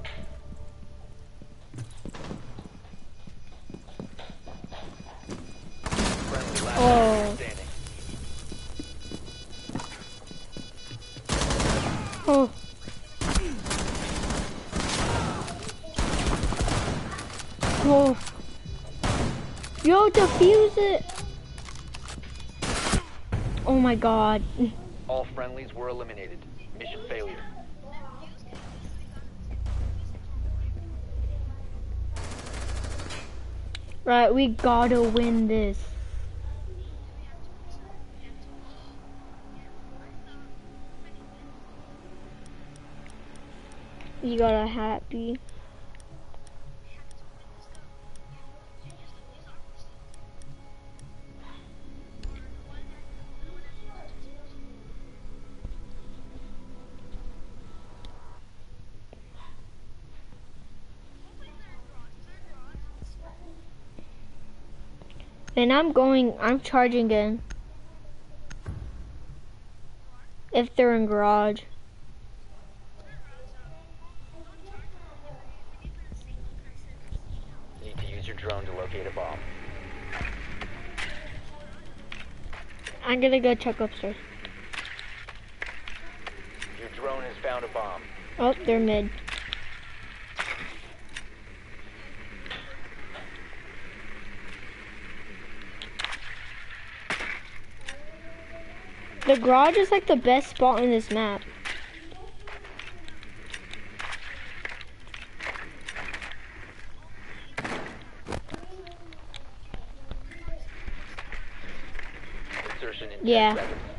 Friendly last Oh. standing. Oh. Oh. Yo, defuse it. Oh my god. All friendlies were eliminated. Mission failure. Right, we gotta win this. You got a happy. And I'm going, I'm charging in. If they're in garage. Need to use your drone to locate a bomb. I'm gonna go check upstairs. Your drone has found a bomb. Oh, they're mid. The garage is like the best spot in this map. Insertion in Yeah. ten seconds.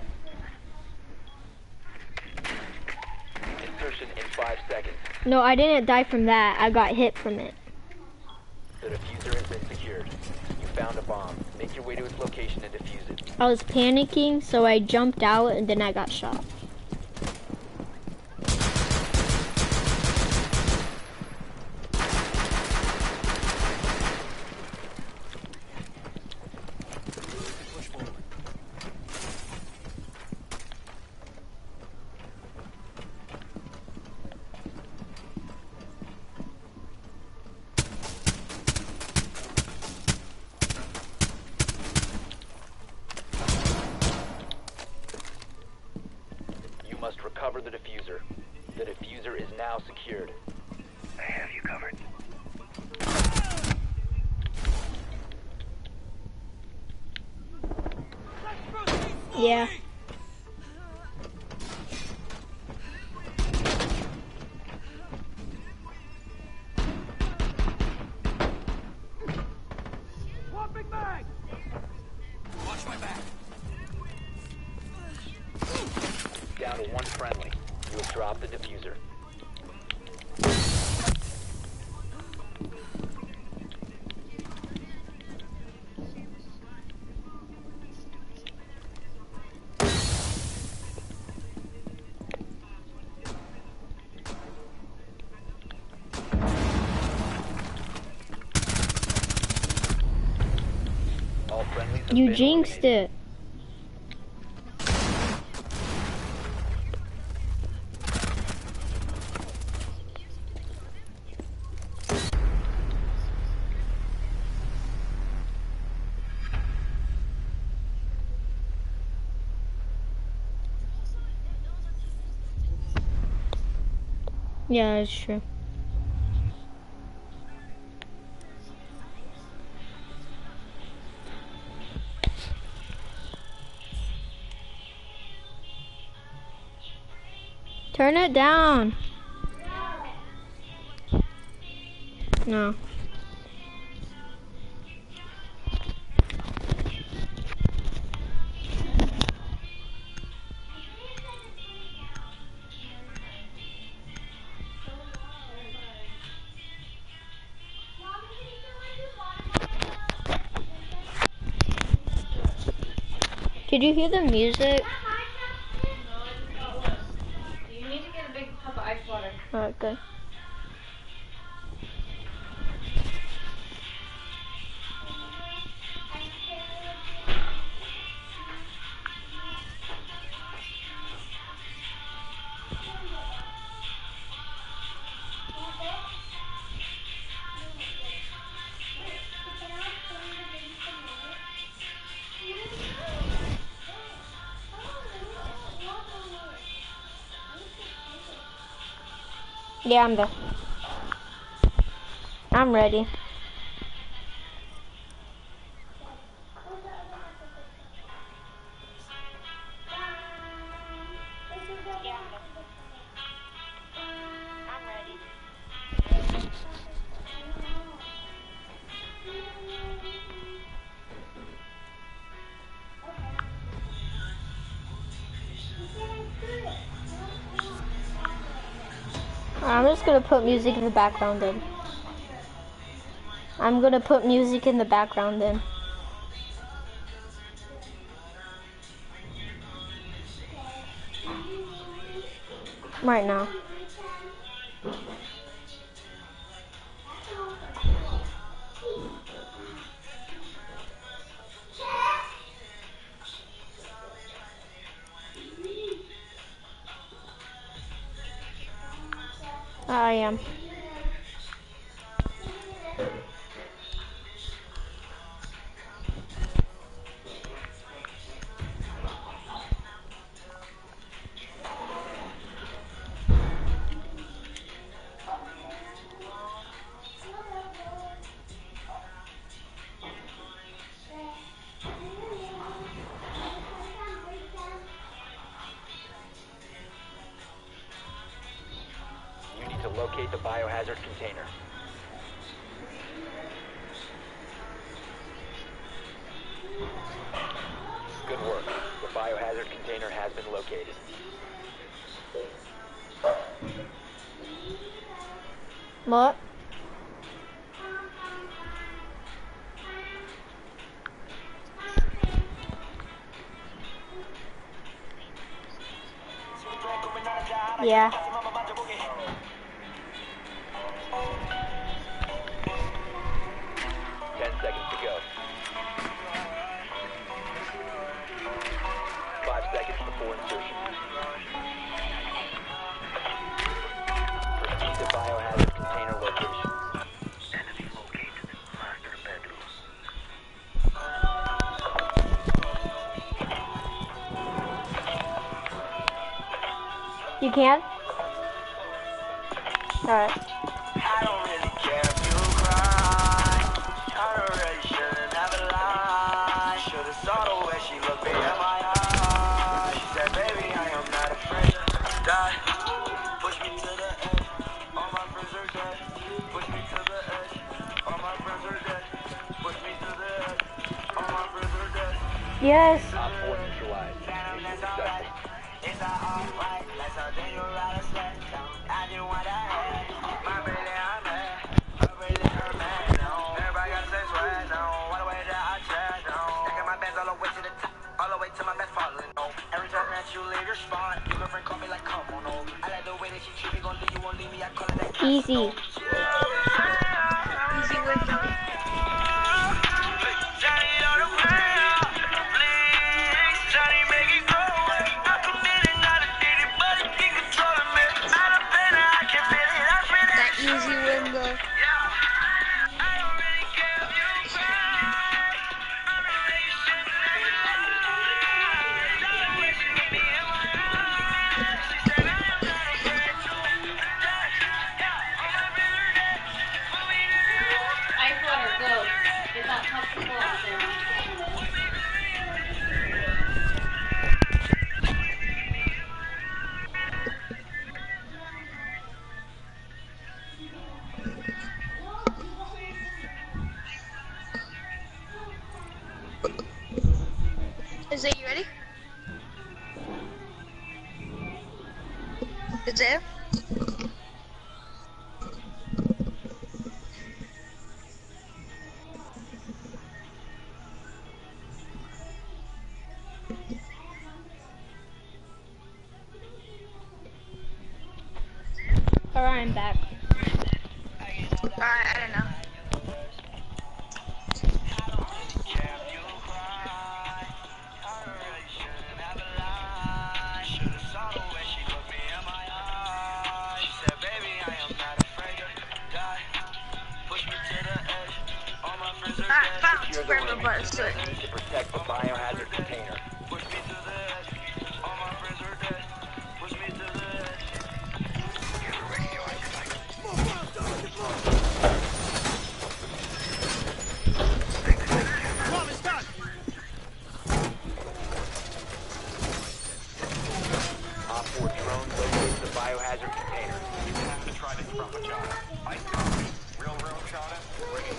Insertion in five seconds. No, I didn't die from that. I got hit from it. The diffuser has been secured. You found a bomb. Make your way to its location and defuse it. I was panicking, so I jumped out and then I got shot. Push forward. You must recover the diffuser. The diffuser is now secured. I have you covered. Yeah. the diffuser. All friendlies have You been jinxed eliminated. it. Yeah, it's true. Turn it down. No. Did you hear the music? You need to get a big cup of ice water. Alright, good. Yeah, I'm there. I'm ready. I'm just gonna put music in the background then. I'm gonna put music in the background then. Right now. I am. You need to locate the biohazard container. Good work. The biohazard container has been located. What? Yeah. Ten seconds to go. Five seconds before insertion. Proceed to biohazard container location. Enemy located. Master bedroom. You can? Alright. I don't really care if you cry. I already should've never lied. Should've saw the way she looked me in my eyes. She said, baby, I am not afraid to die. Push me to the edge. All my friends are dead. Push me to the edge. All my friends are dead. Push me to the edge. All my friends are dead. Yes. Op four neutralized. Mission successful. Is that alright? Like something you rather say. Easy. Easy window. That easy window. Ice water, go. It's not comfortable out there. Is it you ready? Is it? Alright, I'm back. Alright, I don't know. Alright, found Secure the where the room. buttons to it. Need to protect the biohazard container. Bomb is done. Op four drone located the biohazard container. You have to try this from Machado. I copy. Real, real Machado. Ready.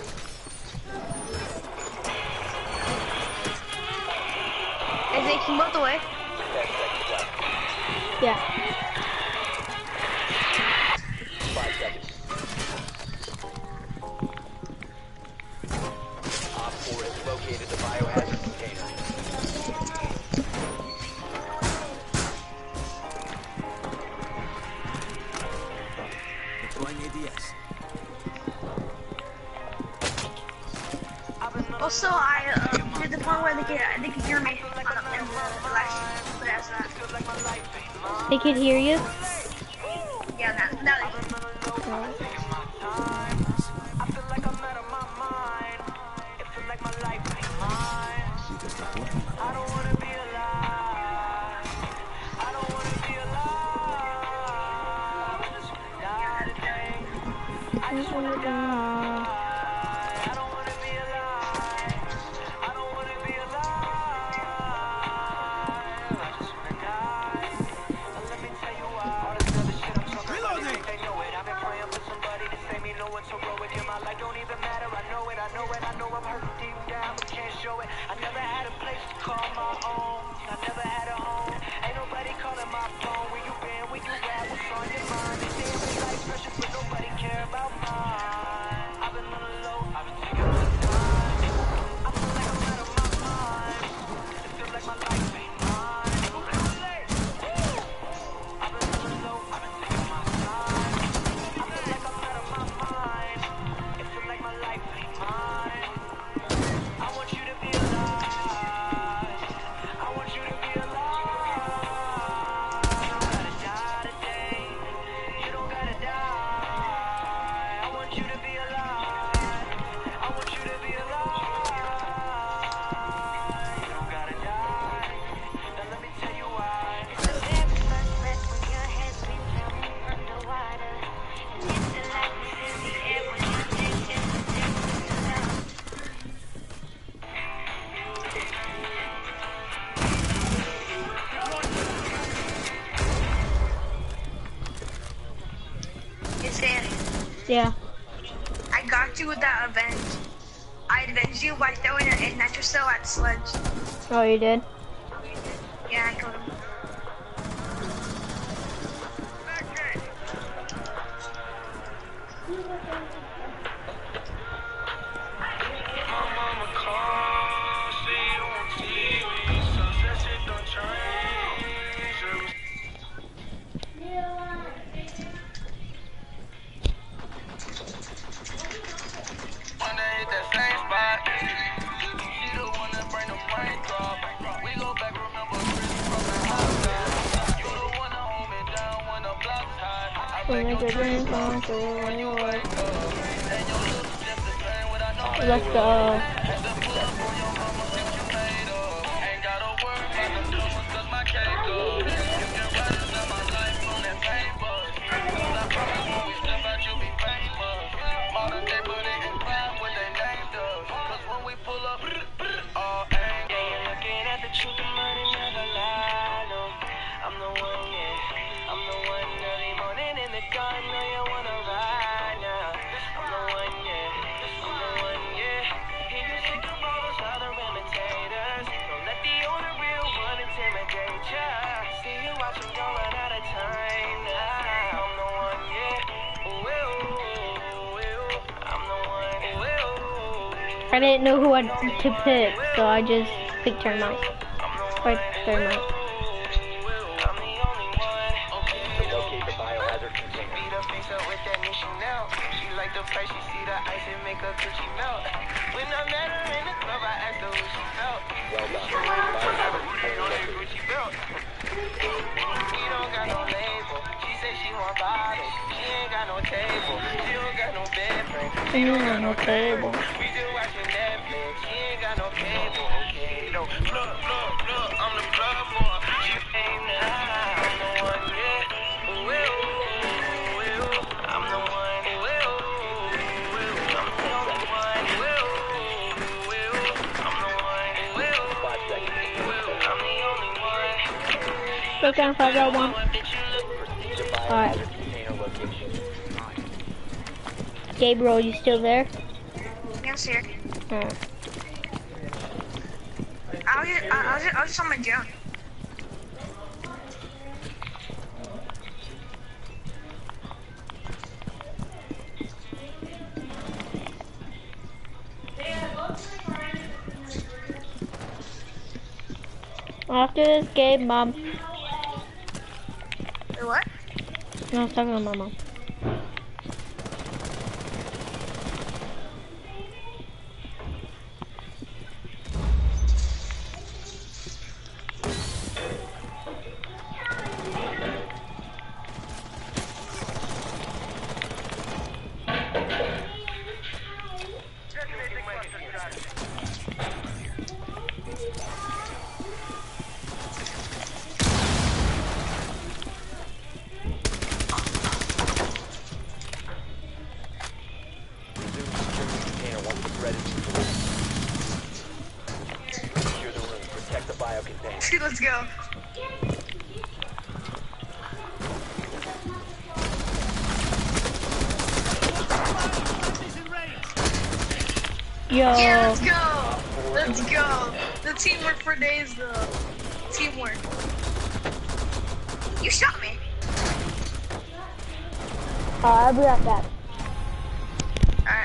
Is it can both away? Ten seconds left. Yeah. Five seconds. Op four has located the biohazard container. Deploying A D S. Also, I uh, did the part where they could, they could hear me on the, in the last, but that's not. They could hear you? Yeah, now, now they can. Yeah. I got you with that avenge. I avenged you by throwing a, a nitro cell at Sledge. Oh, you did? Yeah, I killed him. drink on Let's go. I didn't know who I, to pick, so I just picked Termite. Or Thermite. Locate the biohazard container. She like the price, she see the ice and make her coochie melt. When I met her in the club, I asked her who she felt. Well done. Gucci belt. We don't got no label. She said she want bottles. She ain't got no table. She don't got no bed frame. She don't got no table. We just watching Netflix. She ain't got no cable. Okay, no. Plug, plug, plug. I'm the plug for her. She ain't now. I'm the one, yeah. Ooh, ooh, ooh, ooh. I'm the one. Ooh, ooh, ooh, ooh. I'm the only one. Ooh, ooh, ooh, ooh. I'm the one. Ooh, ooh, Five seconds. ooh, ooh. I'm the only one. Go down five oh one. Proceed to Alright. biohazard container location. Gabriel, you still there? Yes, here. Alright. I was just, I was just, I was just on my drone. After this game, Mom. Wait, what? No, I was talking to my mom. Let's go. Yo. Yeah, let's go. Let's go. The teamwork for days, though. Teamwork. You shot me. Alright, I'll be right back. Alright.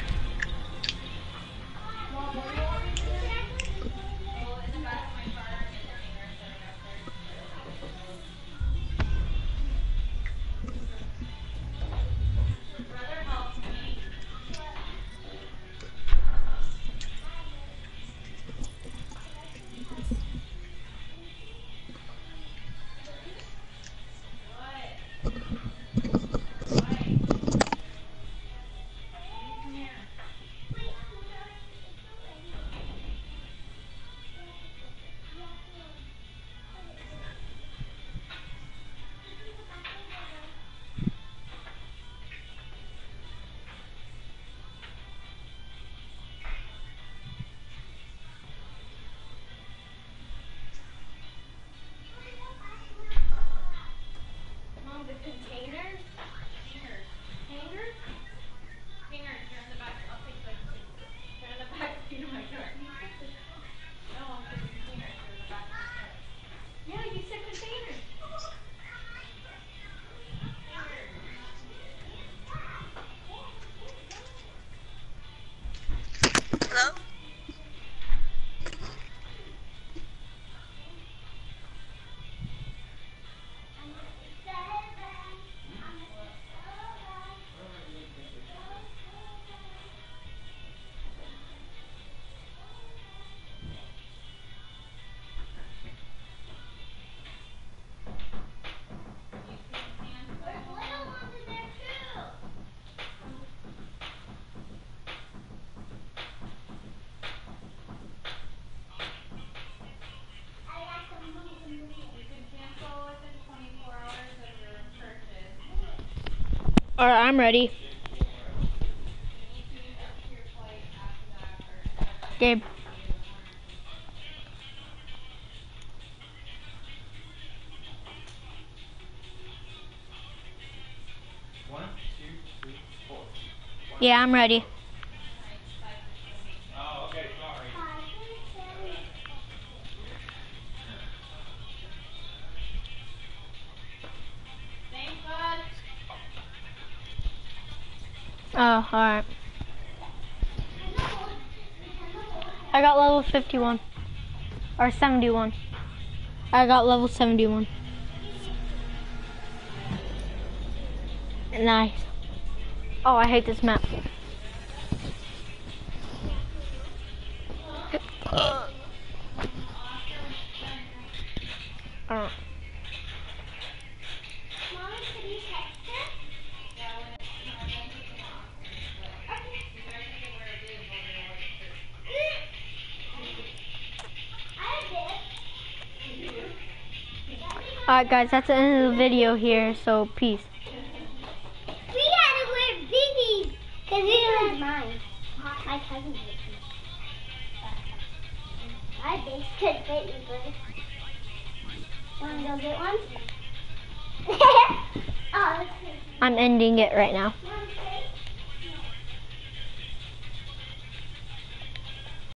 Alright, I'm ready. Gabe. One, two, three, four. Yeah, I'm ready. Oh, okay, sorry. Thanks, bud. Oh, alright. I got level fifty-one. Or seventy-one. I got level seventy-one. Nice. Oh, I hate this map. Uh. Uh. Alright guys, that's the end of the video here, so peace. We had to wear biggies because it was mine. My cousin did. I think could fit you good. Want to go get one? Oh, I'm ending it right now. let's